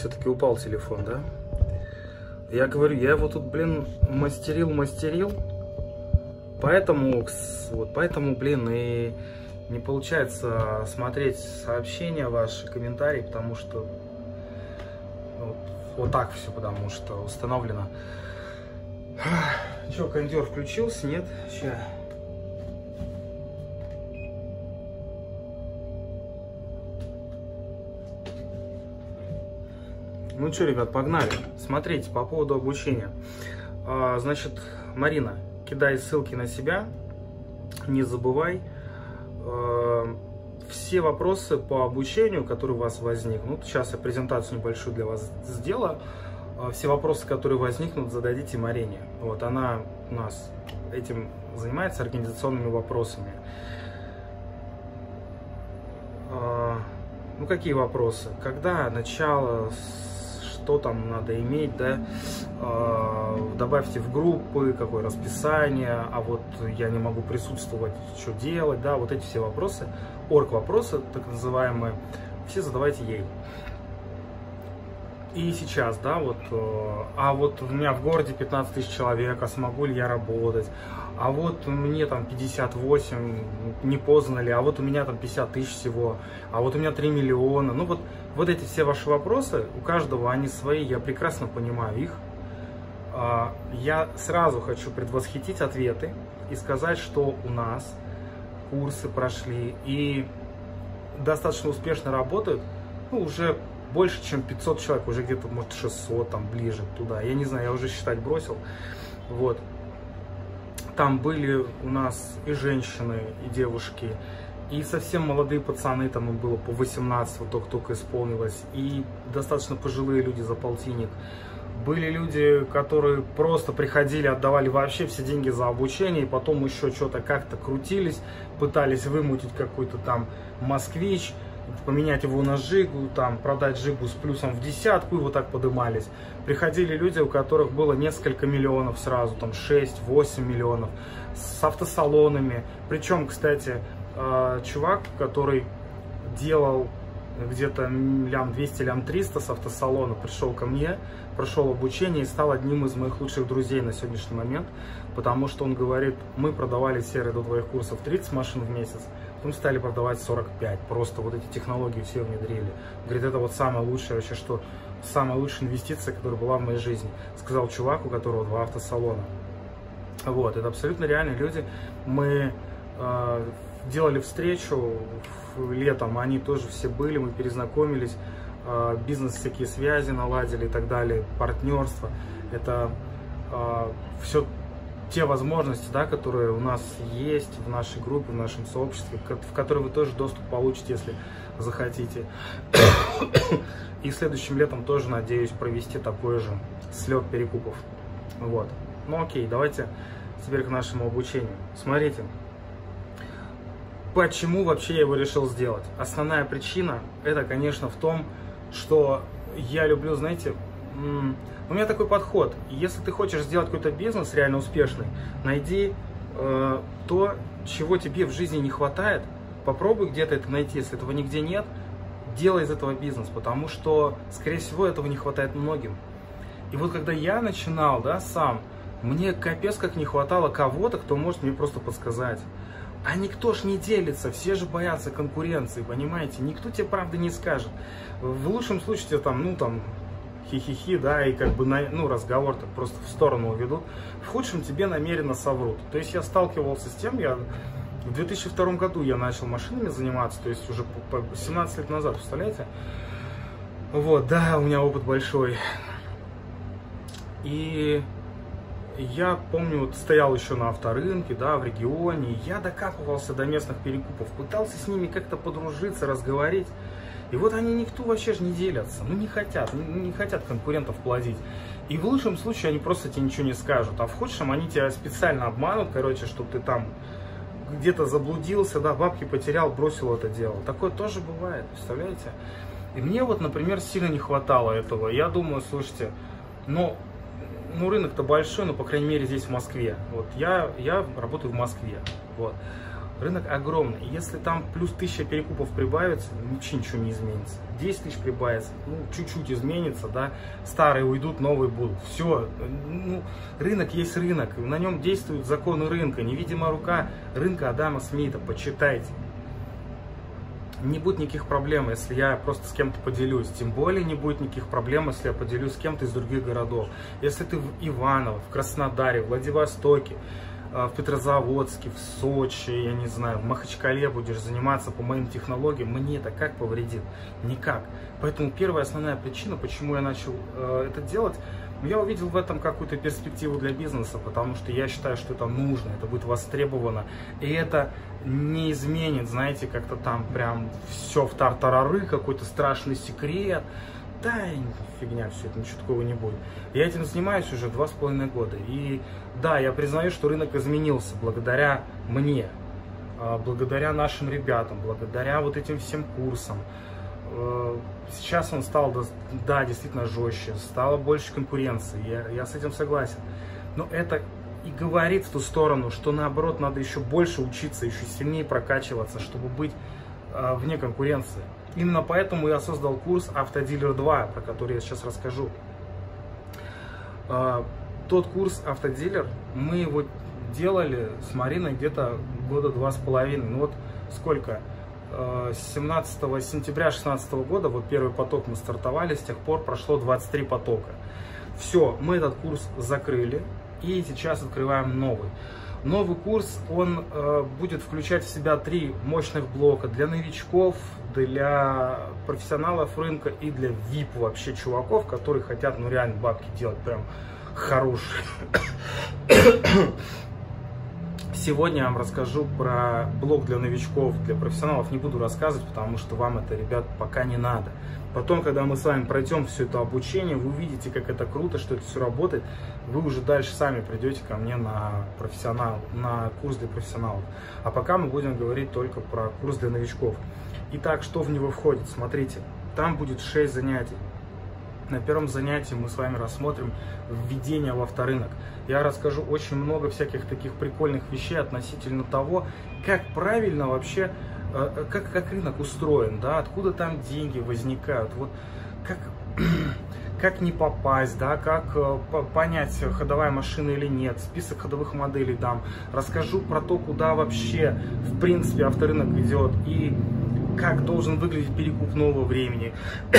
S1: все-таки упал телефон, да? Я говорю, я его тут, блин, мастерил, мастерил. Поэтому, вот, поэтому, блин, и не получается смотреть сообщения ваши, комментарии, потому что вот, вот так все, потому что установлено. Че, кондер включился? Нет? Сейчас. Ну что, ребят, погнали. Смотрите, по поводу обучения. А, значит, Марина, кидай ссылки на себя. Не забывай. А, все вопросы по обучению, которые у вас возникнут. Сейчас я презентацию небольшую для вас сделаю. А, все вопросы, которые возникнут, зададите Марине. Вот, она у нас этим занимается, организационными вопросами. А, ну, какие вопросы? Когда начало... что там надо иметь, да, э, добавьте в группы, какое расписание, а вот я не могу присутствовать, что делать, да, вот эти все вопросы, орг-вопросы, так называемые, все задавайте ей. И сейчас, да, вот, э, а вот у меня в городе пятнадцать тысяч человек, а смогу ли я работать, а вот мне там пятьдесят восемь, не поздно ли, а вот у меня там пятьдесят тысяч всего, а вот у меня три миллиона, ну вот, вот эти все ваши вопросы, у каждого они свои, я прекрасно понимаю их. Я сразу хочу предвосхитить ответы и сказать, что у нас курсы прошли и достаточно успешно работают, ну, уже больше, чем пятьсот человек, уже где-то, может, шестьсот, там, ближе туда, я не знаю, я уже считать бросил, вот. Там были у нас и женщины, и девушки, и совсем молодые пацаны, там им было по восемнадцать, вот только-только исполнилось, и достаточно пожилые люди за полтинник. Были люди, которые просто приходили, отдавали вообще все деньги за обучение, и потом еще что-то как-то крутились, пытались вымутить какой-то там москвич, поменять его на Жигу, там, продать Жигу с плюсом в десятку, и вот так подымались. Приходили люди, у которых было несколько миллионов сразу, там шесть-восемь миллионов, с автосалонами. Причем, кстати, чувак, который делал где-то лям двести, лям триста с автосалона, пришел ко мне, прошел обучение и стал одним из моих лучших друзей на сегодняшний момент, потому что он говорит, мы продавали серые до твоих курсов тридцать машин в месяц, потом стали продавать сорок пять, просто вот эти технологии все внедрили. Говорит, это вот самое лучшее вообще, что самая лучшая инвестиция, которая была в моей жизни, сказал чувак, у которого два автосалона. Вот, это абсолютно реальные люди. Мы э, делали встречу летом, они тоже все были, мы перезнакомились, э, бизнес, всякие связи наладили и так далее, партнерство. Это э, все те возможности, да, которые у нас есть в нашей группе, в нашем сообществе, в которые вы тоже доступ получите, если захотите. И следующим летом тоже надеюсь провести такой же слет перекупов. Вот. Ну окей, давайте теперь к нашему обучению. Смотрите. Почему вообще я его решил сделать? Основная причина, это, конечно, в том, что я люблю, знаете, у меня такой подход. Если ты хочешь сделать какой-то бизнес реально успешный, найди э, то, чего тебе в жизни не хватает, попробуй где-то это найти. Если этого нигде нет, делай из этого бизнес, потому что, скорее всего, этого не хватает многим. И вот когда я начинал, да, сам, мне капец как не хватало кого-то, кто может мне просто подсказать. А никто ж не делится, все же боятся конкуренции, понимаете? Никто тебе правды не скажет. В лучшем случае тебе там, ну там, хи-хи-хи, да, и как бы, на, ну, разговор так просто в сторону уведут. В худшем тебе намеренно соврут. То есть я сталкивался с тем, я в две тысячи втором году я начал машинами заниматься, то есть уже семнадцать лет назад, представляете? Вот, да, у меня опыт большой. И я помню, вот стоял еще на авторынке, да, в регионе, я докапывался до местных перекупов, пытался с ними как-то подружиться, разговорить. И вот они никто вообще же не делятся, ну не хотят, не, не хотят конкурентов плодить. И в лучшем случае они просто тебе ничего не скажут, а в худшем они тебя специально обманут, короче, чтобы ты там где-то заблудился, да, бабки потерял, бросил это дело. Такое тоже бывает, представляете? И мне вот, например, сильно не хватало этого. Я думаю, слушайте, ну... Ну, рынок-то большой, но, по крайней мере, здесь в Москве. Вот я, я работаю в Москве. Вот. Рынок огромный. Если там плюс тысяча перекупов прибавится, ничего, ничего не изменится. десять тысяч прибавится, ну, чуть-чуть изменится, да. Старые уйдут, новые будут. Все. Ну, рынок есть рынок. На нем действуют законы рынка. Невидимая рука рынка Адама Смита. Почитайте. Не будет никаких проблем, если я просто с кем-то поделюсь. Тем более не будет никаких проблем, если я поделюсь с кем-то из других городов. Если ты в Иваново, в Краснодаре, в Владивостоке, в Петрозаводске, в Сочи, я не знаю, в Махачкале будешь заниматься по моим технологиям, мне это как повредит? Никак. Поэтому первая основная причина, почему я начал э, это делать, я увидел в этом какую-то перспективу для бизнеса, потому что я считаю, что это нужно, это будет востребовано, и это не изменит, знаете, как-то там прям все в тартарары, какой-то страшный секрет. Да, фигня, все это, ничего такого не будет. Я этим занимаюсь уже два с половиной года. И да, я признаю, что рынок изменился благодаря мне, благодаря нашим ребятам, благодаря вот этим всем курсам. Сейчас он стал, да, действительно жестче, стало больше конкуренции, я, я с этим согласен. Но это и говорит в ту сторону, что наоборот надо еще больше учиться, еще сильнее прокачиваться, чтобы быть э, вне конкуренции. Именно поэтому я создал курс Автодилер два, про который я сейчас расскажу. Э, тот курс Автодилер, мы его делали с Мариной где-то года два с половиной. Ну вот сколько? семнадцатого сентября две тысячи шестнадцатого года, вот первый поток мы стартовали, с тех пор прошло двадцать три потока. Все, мы этот курс закрыли и сейчас открываем новый. Новый курс, он э, будет включать в себя три мощных блока для новичков, для профессионалов рынка и для ви ай пи вообще чуваков, которые хотят, ну реально бабки делать прям хорошие. Сегодня я вам расскажу про блок для новичков, для профессионалов не буду рассказывать, потому что вам это, ребят, пока не надо. Потом, когда мы с вами пройдем все это обучение, вы увидите, как это круто, что это все работает, вы уже дальше сами придете ко мне на профессионал, на курс для профессионалов. А пока мы будем говорить только про курс для новичков. Итак, что в него входит? Смотрите, там будет шесть занятий. На первом занятии мы с вами рассмотрим введение в авторынок. Я расскажу очень много всяких таких прикольных вещей относительно того, как правильно вообще, как, как рынок устроен, да, откуда там деньги возникают, вот как, как не попасть, да, как понять, ходовая машина или нет, список ходовых моделей дам. Расскажу про то, куда вообще, в принципе, авторынок идет и как должен выглядеть перекуп нового времени.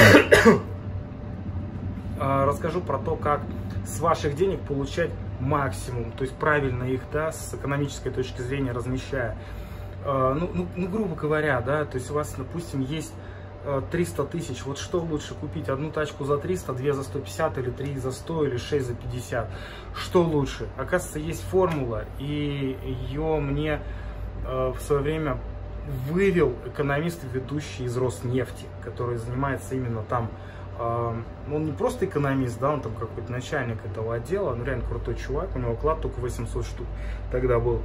S1: Расскажу про то, как с ваших денег получать максимум, то есть правильно их, да, с экономической точки зрения размещая. Ну, ну, ну, грубо говоря, да, то есть у вас, допустим, есть триста тысяч, вот что лучше купить? Одну тачку за триста, две за сто пятьдесят, или три за сто, или шесть за пятьдесят? Что лучше? Оказывается, есть формула, и ее мне в свое время вывел экономист, ведущий из Роснефти, который занимается именно там. Он не просто экономист, да, он там какой-то начальник этого отдела, ну реально крутой чувак, у него оклад только восемьсот штук тогда был.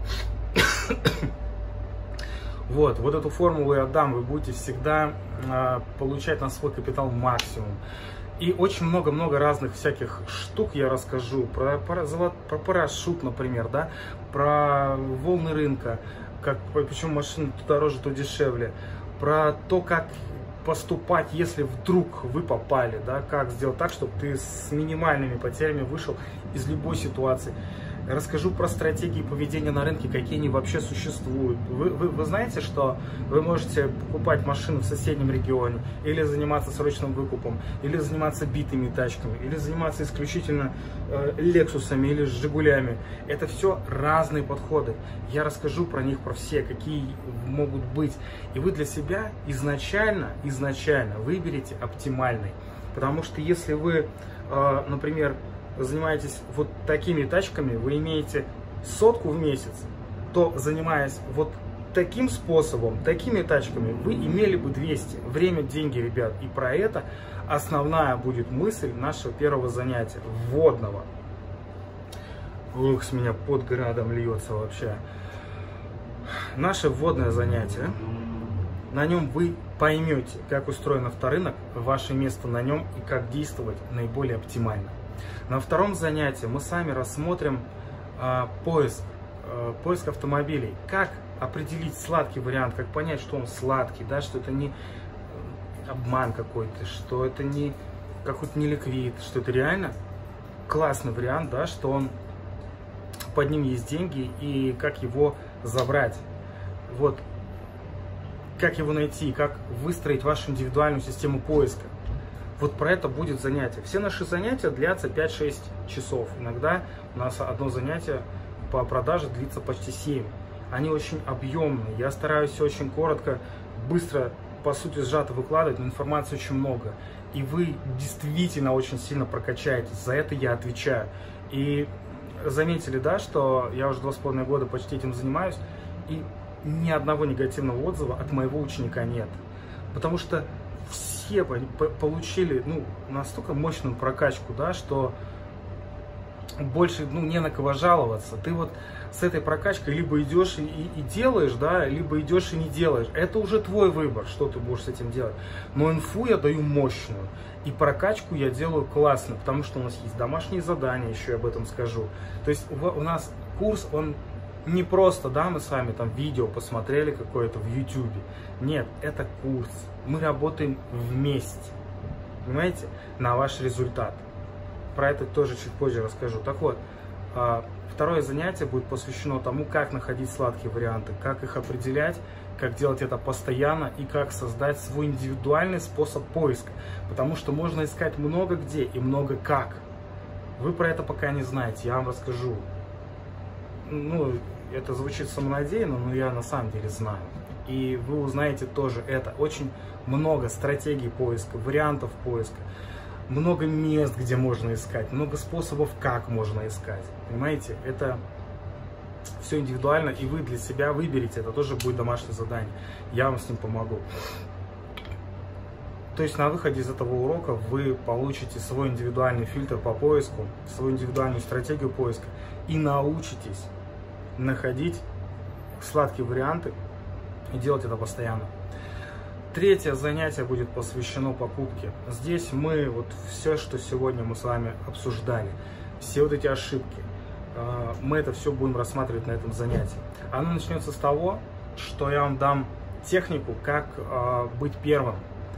S1: Вот, вот эту формулу я дам, вы будете всегда э, получать на свой капитал максимум. И очень много-много разных всяких штук я расскажу, про, про, про парашют, например, да, про волны рынка, как, почему машины то дороже, то дешевле, про то, как поступать, если вдруг вы попали, да, как сделать так, чтобы ты с минимальными потерями вышел из любой ситуации. Расскажу про стратегии поведения на рынке, какие они вообще существуют. Вы, вы, вы знаете, что вы можете покупать машину в соседнем регионе, или заниматься срочным выкупом, или заниматься битыми тачками, или заниматься исключительно э, Лексусами или Жигулями. Это все разные подходы. Я расскажу про них, про все, какие могут быть. И вы для себя изначально, изначально выберете оптимальный. Потому что если вы, э, например, занимаетесь вот такими тачками, вы имеете сотку в месяц, то, занимаясь вот таким способом, такими тачками, вы имели бы двести. Время, деньги, ребят. И про это основная будет мысль нашего первого занятия, вводного. Ух, с меня под градом льется вообще. Наше вводное занятие, на нем вы поймете, как устроен авторынок, ваше место на нем и как действовать наиболее оптимально. На втором занятии мы сами рассмотрим а, поиск э, поиск автомобилей. Как определить сладкий вариант, как понять, что он сладкий, да, что это не обман какой-то, что это не какой-то не ликвид, что это реально классный вариант, да, что он под ним есть деньги, и как его забрать. Вот. Как его найти, как выстроить вашу индивидуальную систему поиска. Вот про это будет занятие. Все наши занятия длятся пять-шесть часов. Иногда у нас одно занятие по продаже длится почти семь. Они очень объемные. Я стараюсь очень коротко, быстро, по сути, сжато выкладывать, но информации очень много. И вы действительно очень сильно прокачаетесь. За это я отвечаю. И заметили, да, что я уже два с половиной года почти этим занимаюсь, и ни одного негативного отзыва от моего ученика нет. Потому что все получили, ну, настолько мощную прокачку, да, что больше, ну, не на кого жаловаться. Ты вот с этой прокачкой либо идешь и, и, и делаешь, да, либо идешь и не делаешь. Это уже твой выбор, что ты будешь с этим делать. Но инфу я даю мощную. И прокачку я делаю классно, потому что у нас есть домашние задания, еще я об этом скажу. То есть у, у нас курс, он не просто, да, мы с вами там видео посмотрели какое-то в ютубе. Нет, это курс. Мы работаем вместе, понимаете, на ваш результат. Про это тоже чуть позже расскажу. Так вот, второе занятие будет посвящено тому, как находить сладкие варианты, как их определять, как делать это постоянно и как создать свой индивидуальный способ поиска. Потому что можно искать много где и много как. Вы про это пока не знаете, я вам расскажу. Ну, это звучит самонадеянно, но я на самом деле знаю. И вы узнаете тоже это. Очень много стратегий поиска, вариантов поиска. Много мест, где можно искать, много способов, как можно искать. Понимаете, это все индивидуально, и вы для себя выберете, это тоже будет домашнее задание. Я вам с ним помогу. То есть на выходе из этого урока вы получите свой индивидуальный фильтр по поиску, свою индивидуальную стратегию поиска и научитесь находить сладкие варианты и делать это постоянно. Третье занятие будет посвящено покупке. Здесь мы, вот все, что сегодня мы с вами обсуждали, все вот эти ошибки, мы это все будем рассматривать на этом занятии. Оно начнется с того, что я вам дам технику, как быть первым.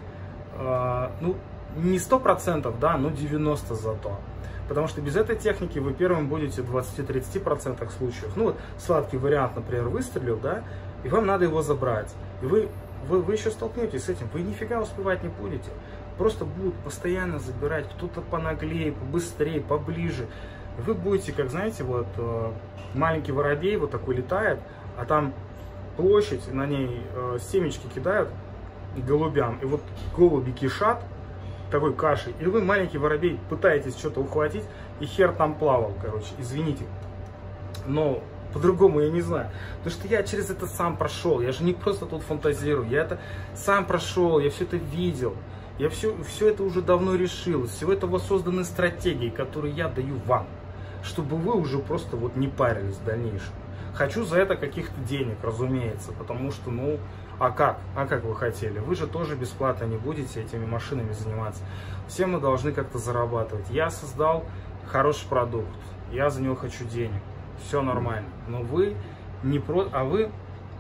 S1: Ну, не сто процентов, да, но девяносто процентов зато. Потому что без этой техники вы первым будете в двадцати-тридцати процентах случаев. Ну вот сладкий вариант, например, выстрелил, да, и вам надо его забрать. И вы Вы, вы еще столкнетесь с этим, вы нифига успевать не будете. Просто будут постоянно забирать, кто-то понаглее, побыстрее, поближе. Вы будете, как знаете, вот маленький воробей вот такой летает, а там площадь, на ней семечки кидают голубям. И вот голуби кишат такой кашей, и вы, маленький воробей, пытаетесь что-то ухватить, и хер там плавал, короче, извините. Но по-другому я не знаю. Потому что я через это сам прошел. Я же не просто тут фантазирую. Я это сам прошел, я все это видел. Я все, все это уже давно решил. Из всего этого созданы стратегии, которые я даю вам. Чтобы вы уже просто вот не парились в дальнейшем. Хочу за это каких-то денег, разумеется. Потому что, ну, а как? А как вы хотели? Вы же тоже бесплатно не будете этими машинами заниматься. Все мы должны как-то зарабатывать. Я создал хороший продукт. Я за него хочу денег. Все нормально, но вы не про, а вы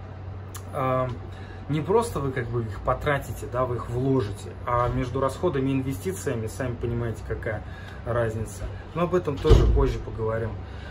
S1: э, не просто вы как бы их потратите, да, вы их вложите, а между расходами и инвестициями, сами понимаете, какая разница. Но об этом тоже позже поговорим.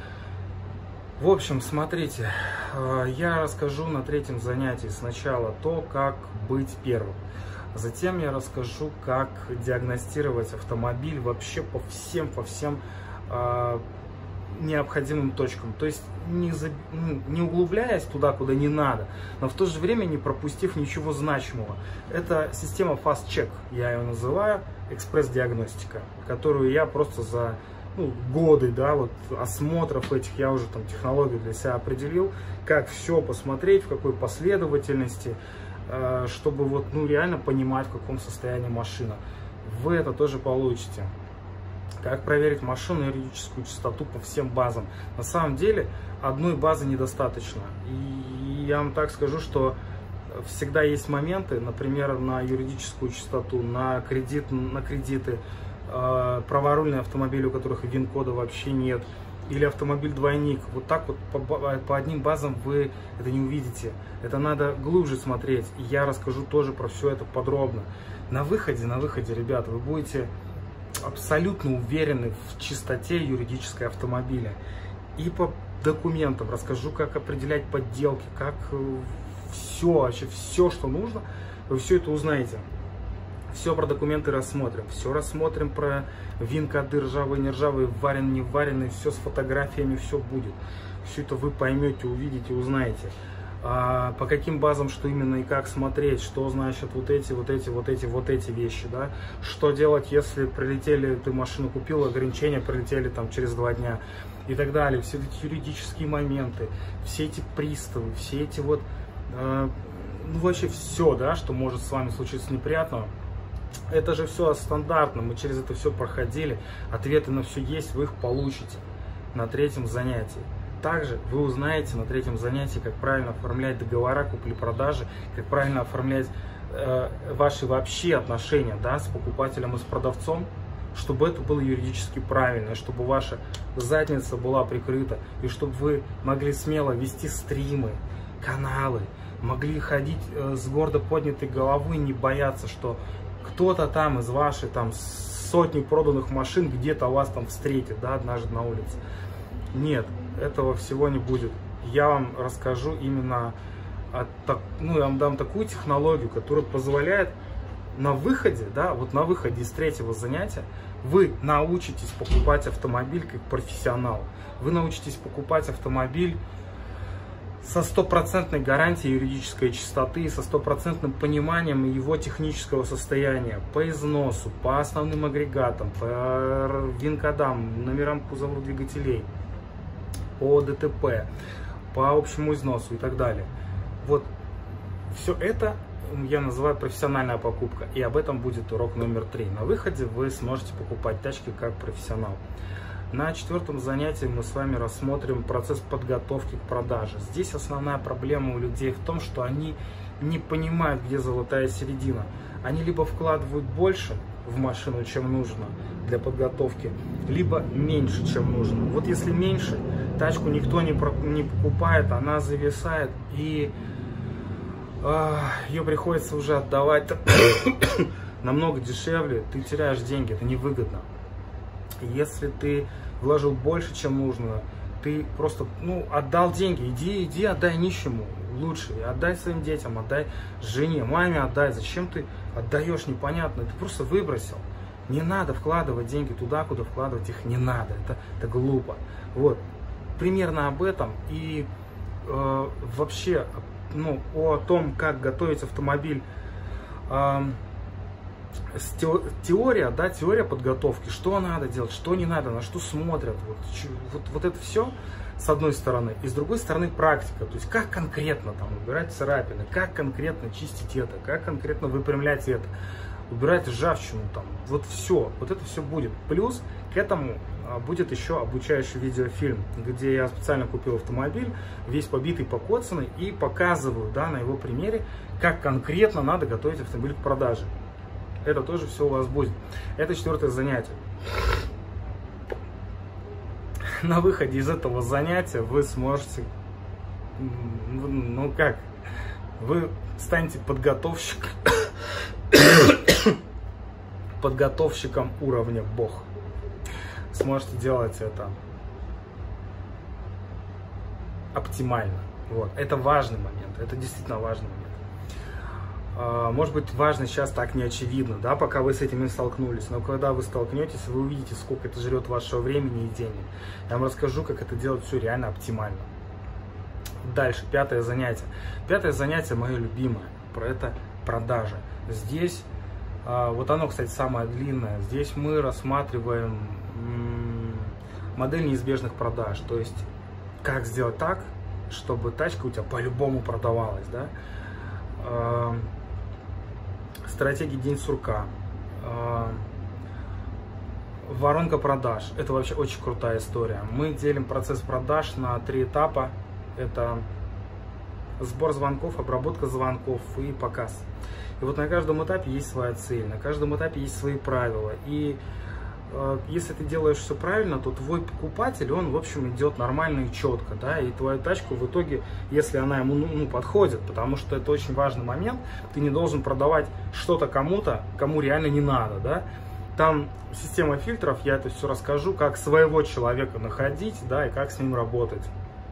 S1: В общем, смотрите, э, я расскажу на третьем занятии сначала то, как быть первым. Затем я расскажу, как диагностировать автомобиль вообще по всем, по всем э, необходимым точкам, то есть не, за, не углубляясь туда, куда не надо, но в то же время не пропустив ничего значимого. Это система Fast Check, я ее называю, экспресс-диагностика, которую я просто за ну, годы, да, вот осмотров этих, я уже там технологию для себя определил, как все посмотреть, в какой последовательности, э, чтобы вот ну реально понимать, в каком состоянии машина. Вы это тоже получите. Как проверить машину и юридическую чистоту по всем базам. На самом деле, одной базы недостаточно. И я вам так скажу, что всегда есть моменты, например, на юридическую чистоту, на, кредит, на кредиты, э, праворульные автомобили, у которых ВИН-кода вообще нет. или автомобиль-двойник. Вот так вот по, по одним базам вы это не увидите. Это надо глубже смотреть. И я расскажу тоже про все это подробно. На выходе, на выходе, ребята, вы будете абсолютно уверены в чистоте юридической автомобиля. И по документам расскажу, как определять подделки, как все, вообще все, что нужно, вы все это узнаете. Все про документы рассмотрим, все рассмотрим про ВИН-коды, ржавые, не ржавые, вареные, не вареные, все с фотографиями, все будет. Все это вы поймете, увидите, узнаете. А по каким базам, что именно и как смотреть, что значит вот эти, вот эти, вот эти, вот эти вещи, да? Что делать, если прилетели, ты машину купил, ограничения прилетели там через два дня и так далее. Все эти юридические моменты, все эти приставы, все эти вот, э, ну вообще все, да, что может с вами случиться неприятного. Это же все стандартно, мы через это все проходили, ответы на все есть, вы их получите на третьем занятии. Также вы узнаете на третьем занятии, как правильно оформлять договора купли-продажи, как правильно оформлять э, ваши вообще отношения, да, с покупателем и с продавцом, чтобы это было юридически правильно, чтобы ваша задница была прикрыта, и чтобы вы могли смело вести стримы, каналы, могли ходить э, с гордо поднятой головой, не бояться, что кто-то там из вашей там сотни проданных машин где-то вас там встретит, да, однажды на улице. Нет, этого всего не будет. Я вам расскажу именно, о, ну, я вам дам такую технологию, которая позволяет на выходе, да, вот на выходе из третьего занятия вы научитесь покупать автомобиль как профессионал. Вы научитесь покупать автомобиль со стопроцентной гарантией юридической чистоты, со стопроцентным пониманием его технического состояния по износу, по основным агрегатам, по ВИН-кодам, номерам кузовов двигателей, по ДТП, по общему износу и так далее. Вот все это я называю профессиональная покупка, и об этом будет урок номер три. На выходе вы сможете покупать тачки как профессионал. На четвертом занятии мы с вами рассмотрим процесс подготовки к продаже. Здесь основная проблема у людей в том, что они не понимают, где золотая середина. Они либо вкладывают больше в машину, чем нужно для подготовки, либо меньше, чем нужно. Вот если меньше, тачку никто не, не покупает, она зависает, и э, ее приходится уже отдавать намного дешевле, ты теряешь деньги, это невыгодно. Если ты вложил больше, чем нужно, ты просто, ну, отдал деньги, иди, иди, отдай нищему лучше, отдай своим детям, отдай жене, маме отдай. Зачем ты отдаешь, непонятно, ты просто выбросил. Не надо вкладывать деньги туда, куда вкладывать их не надо, это, это глупо. Вот, примерно об этом и э, вообще, ну, о том, как готовить автомобиль. Э, Теория, да, теория подготовки, что надо делать, что не надо, на что смотрят, вот, вот, вот это все с одной стороны, и с другой стороны практика, то есть как конкретно там убирать царапины, как конкретно чистить это, как конкретно выпрямлять это, убирать ржавчину, там, вот все, вот это все будет. Плюс к этому будет еще обучающий видеофильм, где я специально купил автомобиль, весь побитый, покоцанный, и показываю, да, на его примере, как конкретно надо готовить автомобиль к продаже. Это тоже все у вас будет. Это четвертое занятие. На выходе из этого занятия вы сможете, ну как, вы станете подготовщиком, подготовщиком уровня Бог. Сможете делать это оптимально. Вот. Это важный момент. Это действительно важный момент. Может быть, важно сейчас так не очевидно, да, пока вы с этим не столкнулись, но когда вы столкнетесь, вы увидите, сколько это жрет вашего времени и денег. Я вам расскажу, как это делать все реально оптимально. Дальше, пятое занятие. Пятое занятие мое любимое, про это продажа. Здесь, вот оно, кстати, самое длинное, здесь мы рассматриваем модель неизбежных продаж, то есть, как сделать так, чтобы тачка у тебя по-любому продавалась, да. Стратегия день сурка, воронка продаж. Это вообще очень крутая история. Мы делим процесс продаж на три этапа. Это сбор звонков, обработка звонков и показ. И вот на каждом этапе есть своя цель, на каждом этапе есть свои правила. И если ты делаешь все правильно, то твой покупатель, он, в общем, идет нормально и четко, да, и твою тачку в итоге, если она ему, ну, ну, подходит, потому что это очень важный момент, ты не должен продавать что-то кому-то, кому реально не надо, да. Там система фильтров, я это все расскажу, как своего человека находить, да, и как с ним работать.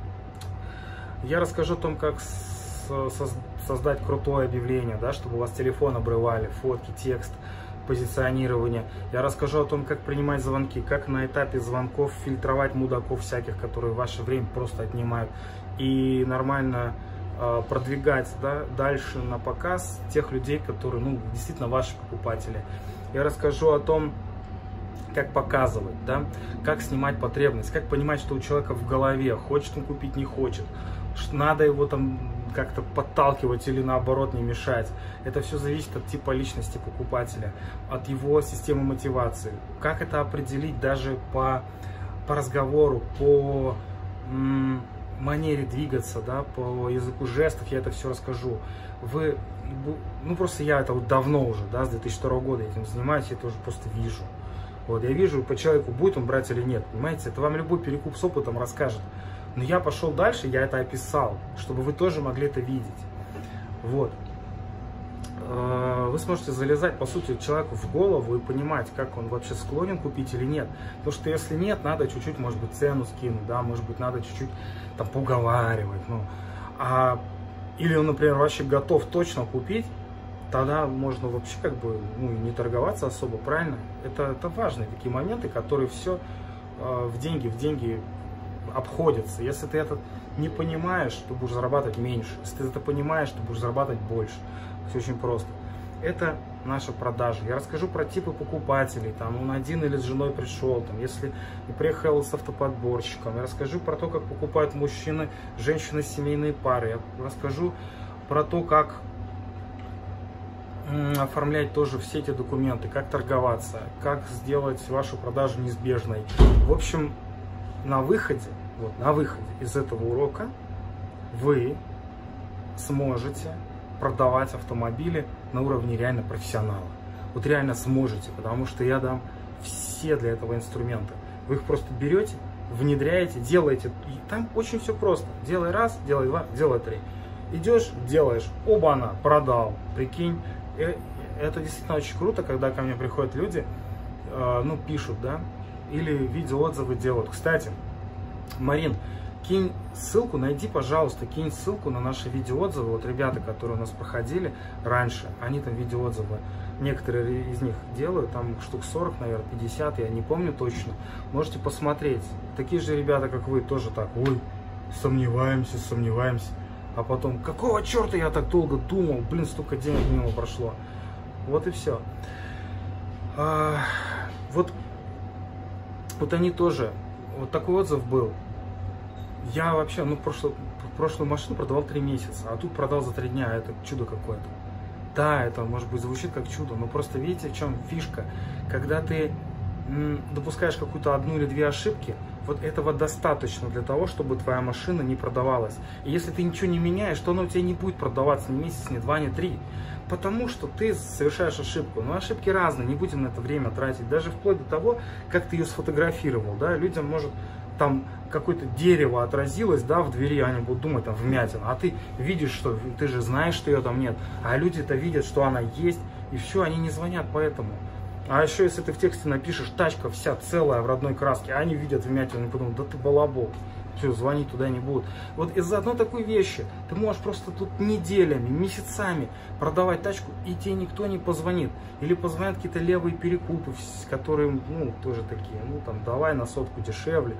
S1: Я расскажу о том, как создать крутое объявление, да, чтобы у вас телефон обрывали, фотки, текст, позиционирование. Я расскажу о том, как принимать звонки, как на этапе звонков фильтровать мудаков всяких, которые ваше время просто отнимают, и нормально э, продвигать, да, дальше на показ тех людей, которые, ну, действительно ваши покупатели. Я расскажу о том, как показывать, да, как снимать потребность, как понимать, что у человека в голове, хочет он купить, не хочет, надо его там как-то подталкивать или наоборот не мешать. Это все зависит от типа личности покупателя, от его системы мотивации. Как это определить даже по, по разговору, по м, манере двигаться, да, по языку жестов, я это все расскажу. Вы, ну просто я это вот давно уже, да, с две тысячи второго года этим занимаюсь, я это уже просто вижу. Вот, я вижу по человеку, будет он брать или нет, понимаете, это вам любой перекуп с опытом расскажет. Но я пошел дальше, я это описал, чтобы вы тоже могли это видеть. Вот. Вы сможете залезать, по сути, человеку в голову и понимать, как он вообще склонен купить или нет. Потому что если нет, надо чуть-чуть, может быть, цену скинуть, да, может быть, надо чуть-чуть там поуговаривать. Ну. А, или он, например, вообще готов точно купить, тогда можно вообще как бы, ну, не торговаться особо, правильно? Это, это важные такие моменты, которые все э, в деньги, в деньги обходятся. Если ты это не понимаешь, то будешь зарабатывать меньше. Если ты это понимаешь, то будешь зарабатывать больше. Все очень просто. Это наша продажа. Я расскажу про типы покупателей. Там он один или с женой пришел. Там, если не приехал с автоподборщиком. Я расскажу про то, как покупают мужчины, женщины, семейные пары. Я расскажу про то, как оформлять тоже все эти документы, как торговаться, как сделать вашу продажу неизбежной. В общем, на выходе, вот, на выходе из этого урока вы сможете продавать автомобили на уровне реально профессионала. Вот реально сможете, потому что я дам все для этого инструменты. Вы их просто берете, внедряете, делаете. И там очень все просто. Делай раз, делай два, делай три. Идешь, делаешь, оба-на, продал. Прикинь, это действительно очень круто, когда ко мне приходят люди, ну, пишут, да, или видеоотзывы делают. Кстати, Марин, кинь ссылку, найди, пожалуйста, кинь ссылку на наши видеоотзывы. Вот ребята, которые у нас проходили раньше, они там видеоотзывы, некоторые из них делают, там штук сорок, наверное, пятьдесят, я не помню точно. Можете посмотреть. Такие же ребята, как вы, тоже так, ой, сомневаемся, сомневаемся. А потом, какого черта я так долго думал, блин, столько денег мимо прошло. Вот и все. А, вот, вот они тоже, вот такой отзыв был. Я вообще, ну, прошлую, прошлую машину продавал три месяца, а тут продал за три дня, это чудо какое-то. Да, это, может быть, звучит как чудо, но просто видите, в чем фишка. Когда ты м, допускаешь какую-то одну или две ошибки, вот этого достаточно для того, чтобы твоя машина не продавалась. И если ты ничего не меняешь, то она у тебя не будет продаваться ни месяц, ни два, ни три. Потому что ты совершаешь ошибку. Но ошибки разные, не будем на это время тратить. Даже вплоть до того, как ты ее сфотографировал. Да? Людям может там какое-то дерево отразилось, да, в двери, они будут думать, там, вмятина. А ты видишь, что ты же знаешь, что ее там нет. А люди-то видят, что она есть. И все, они не звонят поэтому. А еще, если ты в тексте напишешь, тачка вся целая в родной краске, а они видят вмятину и подумают, да ты балабол. Все, звонить туда не будут. Вот из-за одной такой вещи ты можешь просто тут неделями, месяцами продавать тачку, и тебе никто не позвонит. Или позвонят какие-то левые перекупы, которые, ну, тоже такие, ну, там, давай на сотку дешевле.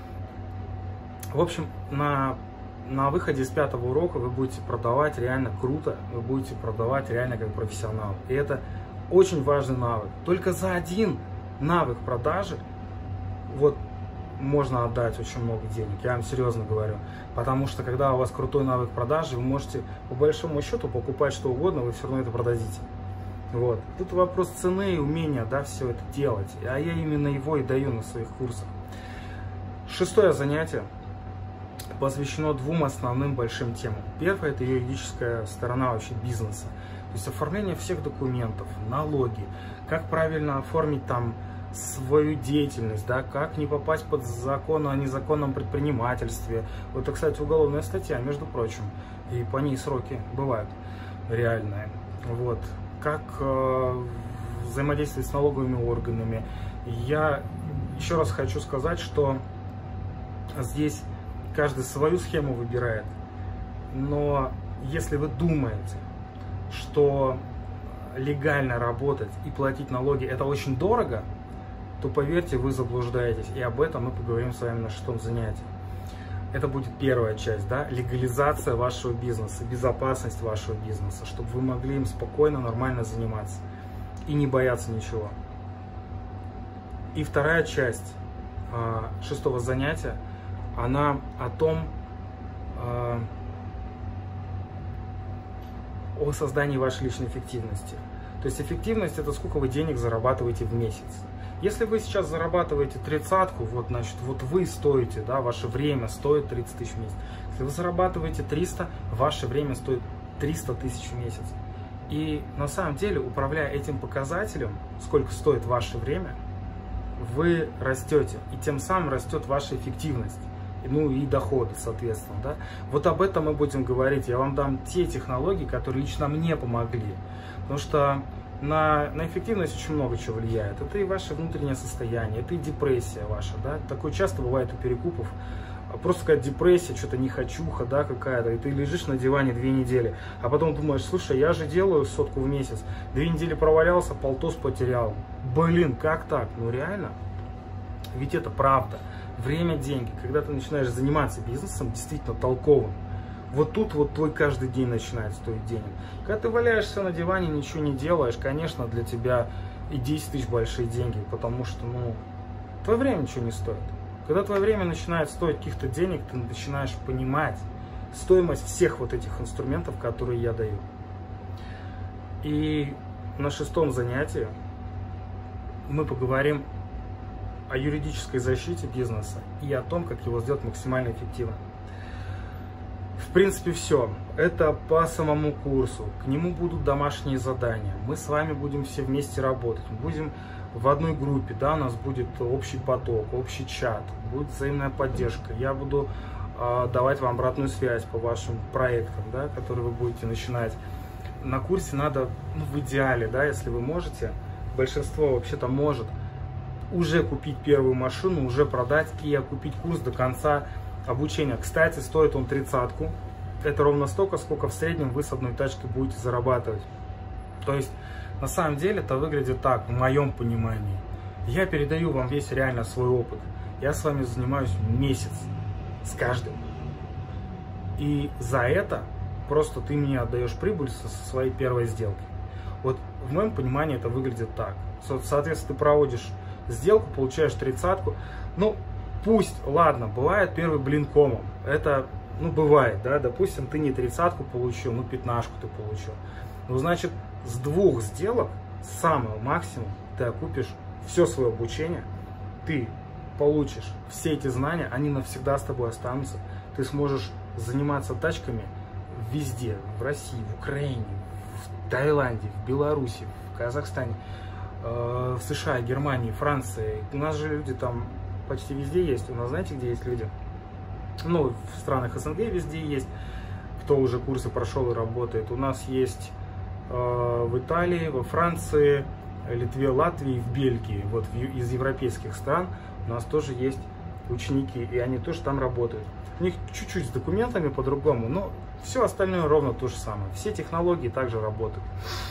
S1: В общем, на, на выходе из пятого урока вы будете продавать реально круто, вы будете продавать реально как профессионал. И это очень важный навык. Только за один навык продажи, вот, можно отдать очень много денег, я вам серьезно говорю. Потому что когда у вас крутой навык продажи, вы можете по большому счету покупать что угодно, вы все равно это продадите. Вот. Тут вопрос цены и умения, да, все это делать. А я именно его и даю на своих курсах. Шестое занятие посвящено двум основным большим темам. Первое — это юридическая сторона вообще бизнеса. То есть оформление всех документов, налоги, как правильно оформить там свою деятельность, да, как не попасть под закон о незаконном предпринимательстве. Вот это, кстати, уголовная статья, между прочим, и по ней сроки бывают реальные. Вот. Как э, взаимодействовать с налоговыми органами. Я еще раз хочу сказать, что здесь каждый свою схему выбирает, но если вы думаете, что легально работать и платить налоги это очень дорого, то поверьте, вы заблуждаетесь. И об этом мы поговорим с вами на шестом занятии. Это будет первая часть, да, легализация вашего бизнеса, безопасность вашего бизнеса, чтобы вы могли им спокойно, нормально заниматься и не бояться ничего. И вторая часть э, шестого занятия, она о том, э, о создании вашей личной эффективности. То есть эффективность — это сколько вы денег зарабатываете в месяц. Если вы сейчас зарабатываете тридцатку, вот, значит, вот вы стоите, да, ваше время стоит тридцать тысяч в месяц. Если вы зарабатываете триста, ваше время стоит триста тысяч в месяц. И на самом деле, управляя этим показателем, сколько стоит ваше время, вы растете, и тем самым растет ваша эффективность, ну и доходы, соответственно, да. Вот об этом мы будем говорить. Я вам дам те технологии, которые лично мне помогли, потому что на, на эффективность очень много чего влияет. Это и ваше внутреннее состояние, это и депрессия ваша, да. Такое часто бывает у перекупов. Просто какая-то депрессия, что-то нехочуха, да, какая-то, и ты лежишь на диване две недели, а потом думаешь: слушай, я же делаю сотку в месяц, две недели провалялся, полтос потерял. Блин, как так? Ну реально? Ведь это правда. Время – деньги. Когда ты начинаешь заниматься бизнесом действительно толковым, вот тут вот твой каждый день начинает стоить денег. Когда ты валяешься на диване, ничего не делаешь, конечно, для тебя и десять тысяч большие деньги, потому что, ну, твое время ничего не стоит. Когда твое время начинает стоить каких-то денег, ты начинаешь понимать стоимость всех вот этих инструментов, которые я даю. И на шестом занятии мы поговорим о юридической защите бизнеса и о том, как его сделать максимально эффективным. В принципе, все. Это по самому курсу. К нему будут домашние задания. Мы с вами будем все вместе работать. Мы будем в одной группе, да, у нас будет общий поток, общий чат, будет взаимная поддержка. Я буду э, давать вам обратную связь по вашим проектам, да, которые вы будете начинать. На курсе надо, ну, в идеале, да, если вы можете, большинство вообще-то может, уже купить первую машину, уже продать и окупить курс до конца обучения. Кстати, стоит он тридцатку. Это ровно столько, сколько в среднем вы с одной тачки будете зарабатывать. То есть, на самом деле, это выглядит так, в моем понимании. Я передаю вам весь реально свой опыт. Я с вами занимаюсь месяц с каждым. И за это просто ты мне отдаешь прибыль со своей первой сделки. Вот в моем понимании это выглядит так. Соответственно, ты проводишь сделку, получаешь тридцатку. Ну, пусть, ладно, бывает первый блин комом. Это, ну, бывает, да, допустим, ты не тридцатку получил, ну, пятнашку ты получил. Ну, значит, с двух сделок, самого максимум, ты окупишь все свое обучение, ты получишь все эти знания, они навсегда с тобой останутся. Ты сможешь заниматься тачками везде, в России, в Украине, в Таиланде, в Беларуси, в Казахстане, в США, Германии, Франции. У нас же люди там почти везде есть. У нас, знаете, где есть люди? Ну, в странах СНГ везде есть, кто уже курсы прошел и работает. У нас есть э, в Италии, во Франции, Литве, Латвии, в Бельгии. Вот в, из европейских стран у нас тоже есть ученики, и они тоже там работают. У них чуть-чуть с документами по-другому, но все остальное ровно то же самое. Все технологии также работают.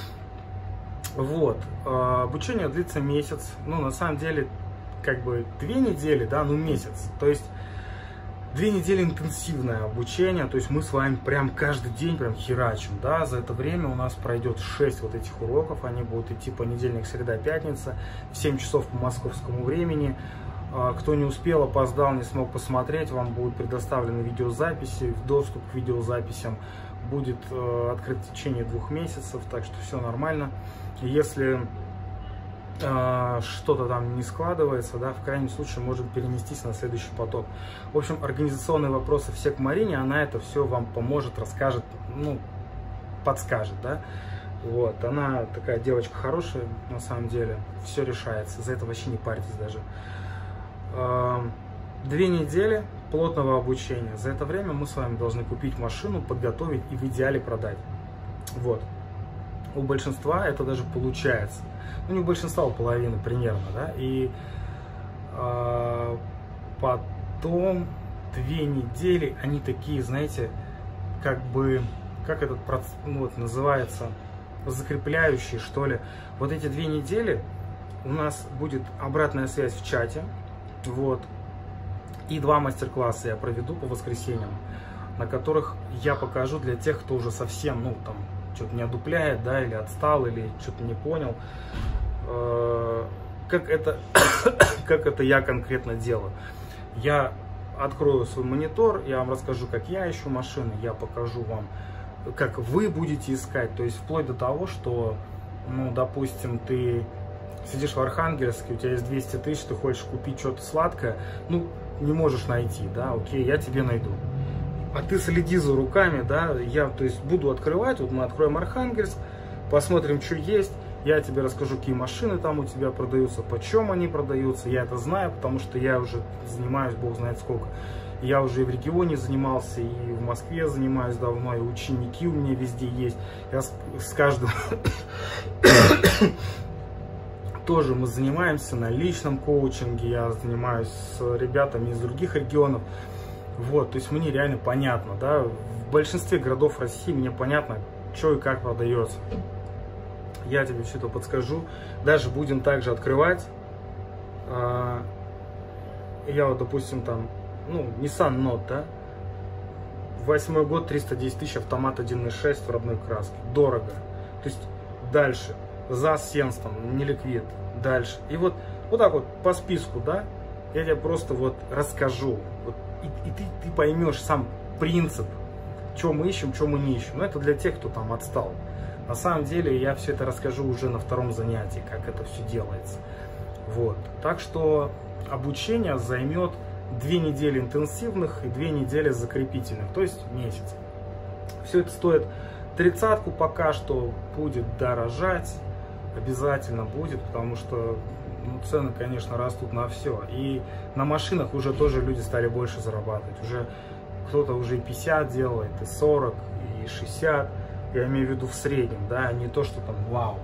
S1: Вот, обучение длится месяц, ну, на самом деле, как бы две недели, да, ну, месяц, то есть две недели интенсивное обучение, то есть мы с вами прям каждый день прям херачим, да, за это время у нас пройдет шесть вот этих уроков, они будут идти понедельник, среда, пятница, в семь часов по московскому времени. Кто не успел, опоздал, не смог посмотреть, вам будут предоставлены видеозаписи, доступ к видеозаписям будет э, открыт в течение двух месяцев, так что все нормально. Если э, что-то там не складывается, да, в крайнем случае может перенестись на следующий поток. В общем, организационные вопросы все к Марине, она это все вам поможет, расскажет, ну, подскажет, да. Вот, она такая девочка хорошая, на самом деле, все решается, за это вообще не парьтесь даже. Две недели плотного обучения, за это время мы с вами должны купить машину, подготовить и в идеале продать. Вот, у большинства это даже получается, ну не у большинства, у половины примерно, да, и э, потом две недели, они такие, знаете, как бы, как этот процесс, ну, вот, называется, закрепляющие, что ли. Вот эти две недели у нас будет обратная связь в чате, вот, и два мастер-класса я проведу по воскресеньям, на которых я покажу для тех, кто уже совсем, ну, там, что-то не одупляет, да, или отстал, или что-то не понял, э, как это, как это я конкретно делаю. Я открою свой монитор, я вам расскажу, как я ищу машины, я покажу вам, как вы будете искать, то есть вплоть до того, что, ну, допустим, ты сидишь в Архангельске, у тебя есть двести тысяч, ты хочешь купить что-то сладкое, ну, не можешь найти, да, окей, я тебе найду. А ты следи за руками, да, я, то есть, буду открывать, вот мы откроем Архангельск, посмотрим, что есть, я тебе расскажу, какие машины там у тебя продаются, почем они продаются, я это знаю, потому что я уже занимаюсь, бог знает сколько. Я уже и в регионе занимался, и в Москве занимаюсь давно, и ученики у меня везде есть. Я с, с каждым тоже мы занимаемся на личном коучинге, я занимаюсь с ребятами из других регионов. Вот, то есть мне реально понятно, да, в большинстве городов России мне понятно, что и как продается. Я тебе все это подскажу. Даже будем также открывать. Я вот, допустим, там, ну, Nissan Note, да, восьмой год, триста десять тысяч, автомат один и шесть в родной краске, дорого. То есть дальше, ЗАЗ Сенс, там, не ликвид, дальше. И вот, вот так вот по списку, да, я тебе просто вот расскажу, вот, и, и ты, ты поймешь сам принцип, что мы ищем, что мы не ищем. Но это для тех, кто там отстал. На самом деле я все это расскажу уже на втором занятии, как это все делается. Вот, так что обучение займет две недели интенсивных и две недели закрепительных, то есть месяц. Все это стоит тридцатку, пока что будет дорожать, обязательно будет, потому что, ну, цены, конечно, растут на все. И на машинах уже тоже люди стали больше зарабатывать. Уже кто-то уже и пятьдесят делает, и сорок, и шестьдесят. Я имею в виду в среднем, да, не то, что там вау.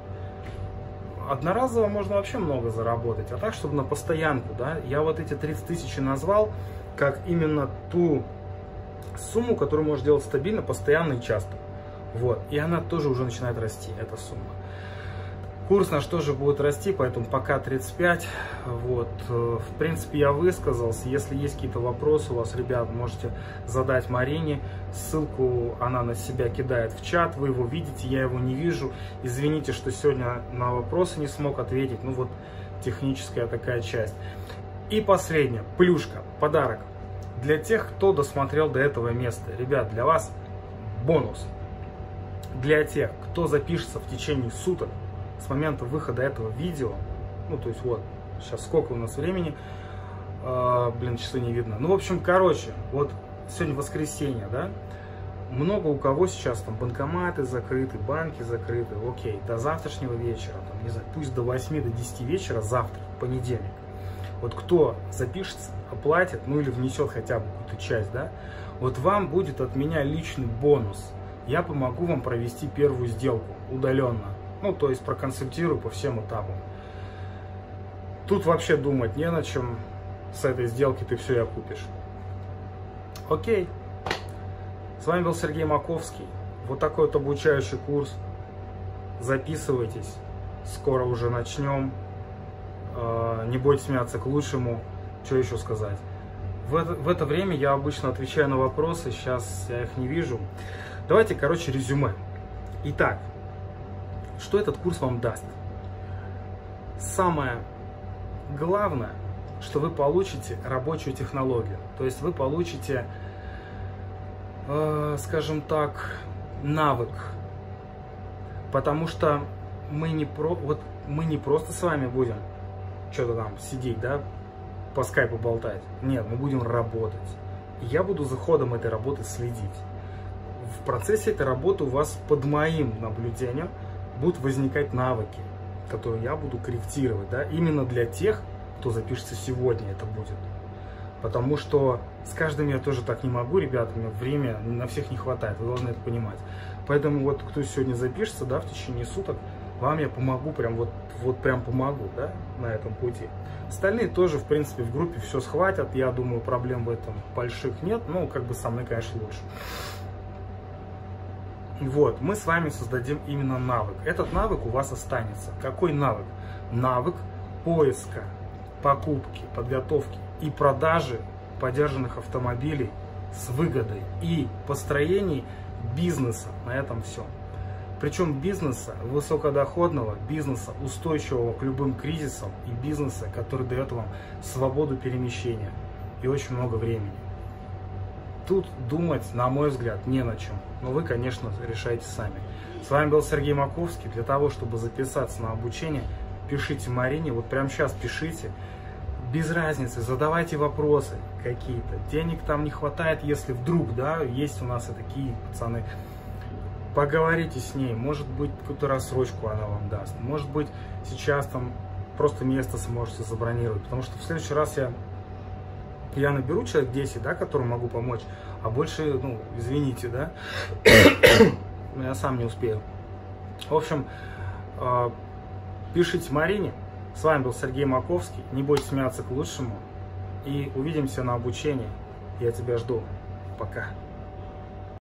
S1: Одноразово можно вообще много заработать, а так, чтобы на постоянку, да, я вот эти тридцать тысяч назвал как именно ту сумму, которую можешь делать стабильно, постоянно и часто. Вот, и она тоже уже начинает расти, эта сумма. Курс наш тоже будет расти, поэтому пока тридцать пять. Вот, в принципе, я высказался. Если есть какие-то вопросы у вас, ребят, можете задать Марине. Ссылку она на себя кидает в чат, вы его видите, я его не вижу. Извините, что сегодня на вопросы не смог ответить. Ну вот, техническая такая часть. И последнее, плюшка, подарок. Для тех, кто досмотрел до этого места. Ребят, для вас бонус. Для тех, кто запишется в течение суток, с момента выхода этого видео, ну, то есть вот, сейчас сколько у нас времени, э, блин, часы не видно. Ну, в общем, короче, вот сегодня воскресенье, да, много у кого сейчас там банкоматы закрыты, банки закрыты, окей, до завтрашнего вечера, там, не знаю, пусть до восьми, до десяти вечера, завтра, понедельник. Вот кто запишется, оплатит, ну, или внесет хотя бы какую-то часть, да, вот вам будет от меня личный бонус. Я помогу вам провести первую сделку удаленно. Ну, то есть проконсультирую по всем этапам. Тут вообще думать не на чем. С этой сделки ты все и окупишь. Окей. С вами был Сергей Маковский. Вот такой вот обучающий курс. Записывайтесь. Скоро уже начнем. Не бойтесь меняться к лучшему. Что еще сказать? В это, в это время я обычно отвечаю на вопросы. Сейчас я их не вижу. Давайте, короче, резюме. Итак. Что этот курс вам даст? Самое главное, что вы получите рабочую технологию. То есть вы получите, э, скажем так, навык. Потому что мы не, про, вот мы не просто с вами будем что-то там сидеть, да, по скайпу болтать. Нет, мы будем работать. И я буду за ходом этой работы следить. В процессе этой работы у вас под моим наблюдением будут возникать навыки, которые я буду корректировать, да, именно для тех, кто запишется сегодня, это будет. Потому что с каждым я тоже так не могу, ребята, у меня время на всех не хватает, вы должны это понимать. Поэтому вот кто сегодня запишется, да, в течение суток, вам я помогу, прям вот, вот прям помогу, да, на этом пути. Остальные тоже, в принципе, в группе все схватят, я думаю, проблем в этом больших нет, ну, как бы со мной, конечно, лучше. Вот, мы с вами создадим именно навык. Этот навык у вас останется. Какой навык? Навык поиска, покупки, подготовки и продажи подержанных автомобилей с выгодой и построений бизнеса на этом все. Причем бизнеса высокодоходного, бизнеса устойчивого к любым кризисам и бизнеса, который дает вам свободу перемещения и очень много времени. Тут думать, на мой взгляд, не на чем. Но вы, конечно, решайте сами. С вами был Сергей Маковский. Для того, чтобы записаться на обучение, пишите Марине. Вот прямо сейчас пишите. Без разницы, задавайте вопросы какие-то. Денег там не хватает, если вдруг, да, есть у нас и такие пацаны. Поговорите с ней. Может быть, какую-то рассрочку она вам даст. Может быть, сейчас там просто место сможете забронировать. Потому что в следующий раз я... Я наберу человек десять, да, которым могу помочь, а больше, ну, извините, да, я сам не успею. В общем, пишите Марине. С вами был Сергей Маковский. Не бойтесь меняться к лучшему. И увидимся на обучении. Я тебя жду. Пока.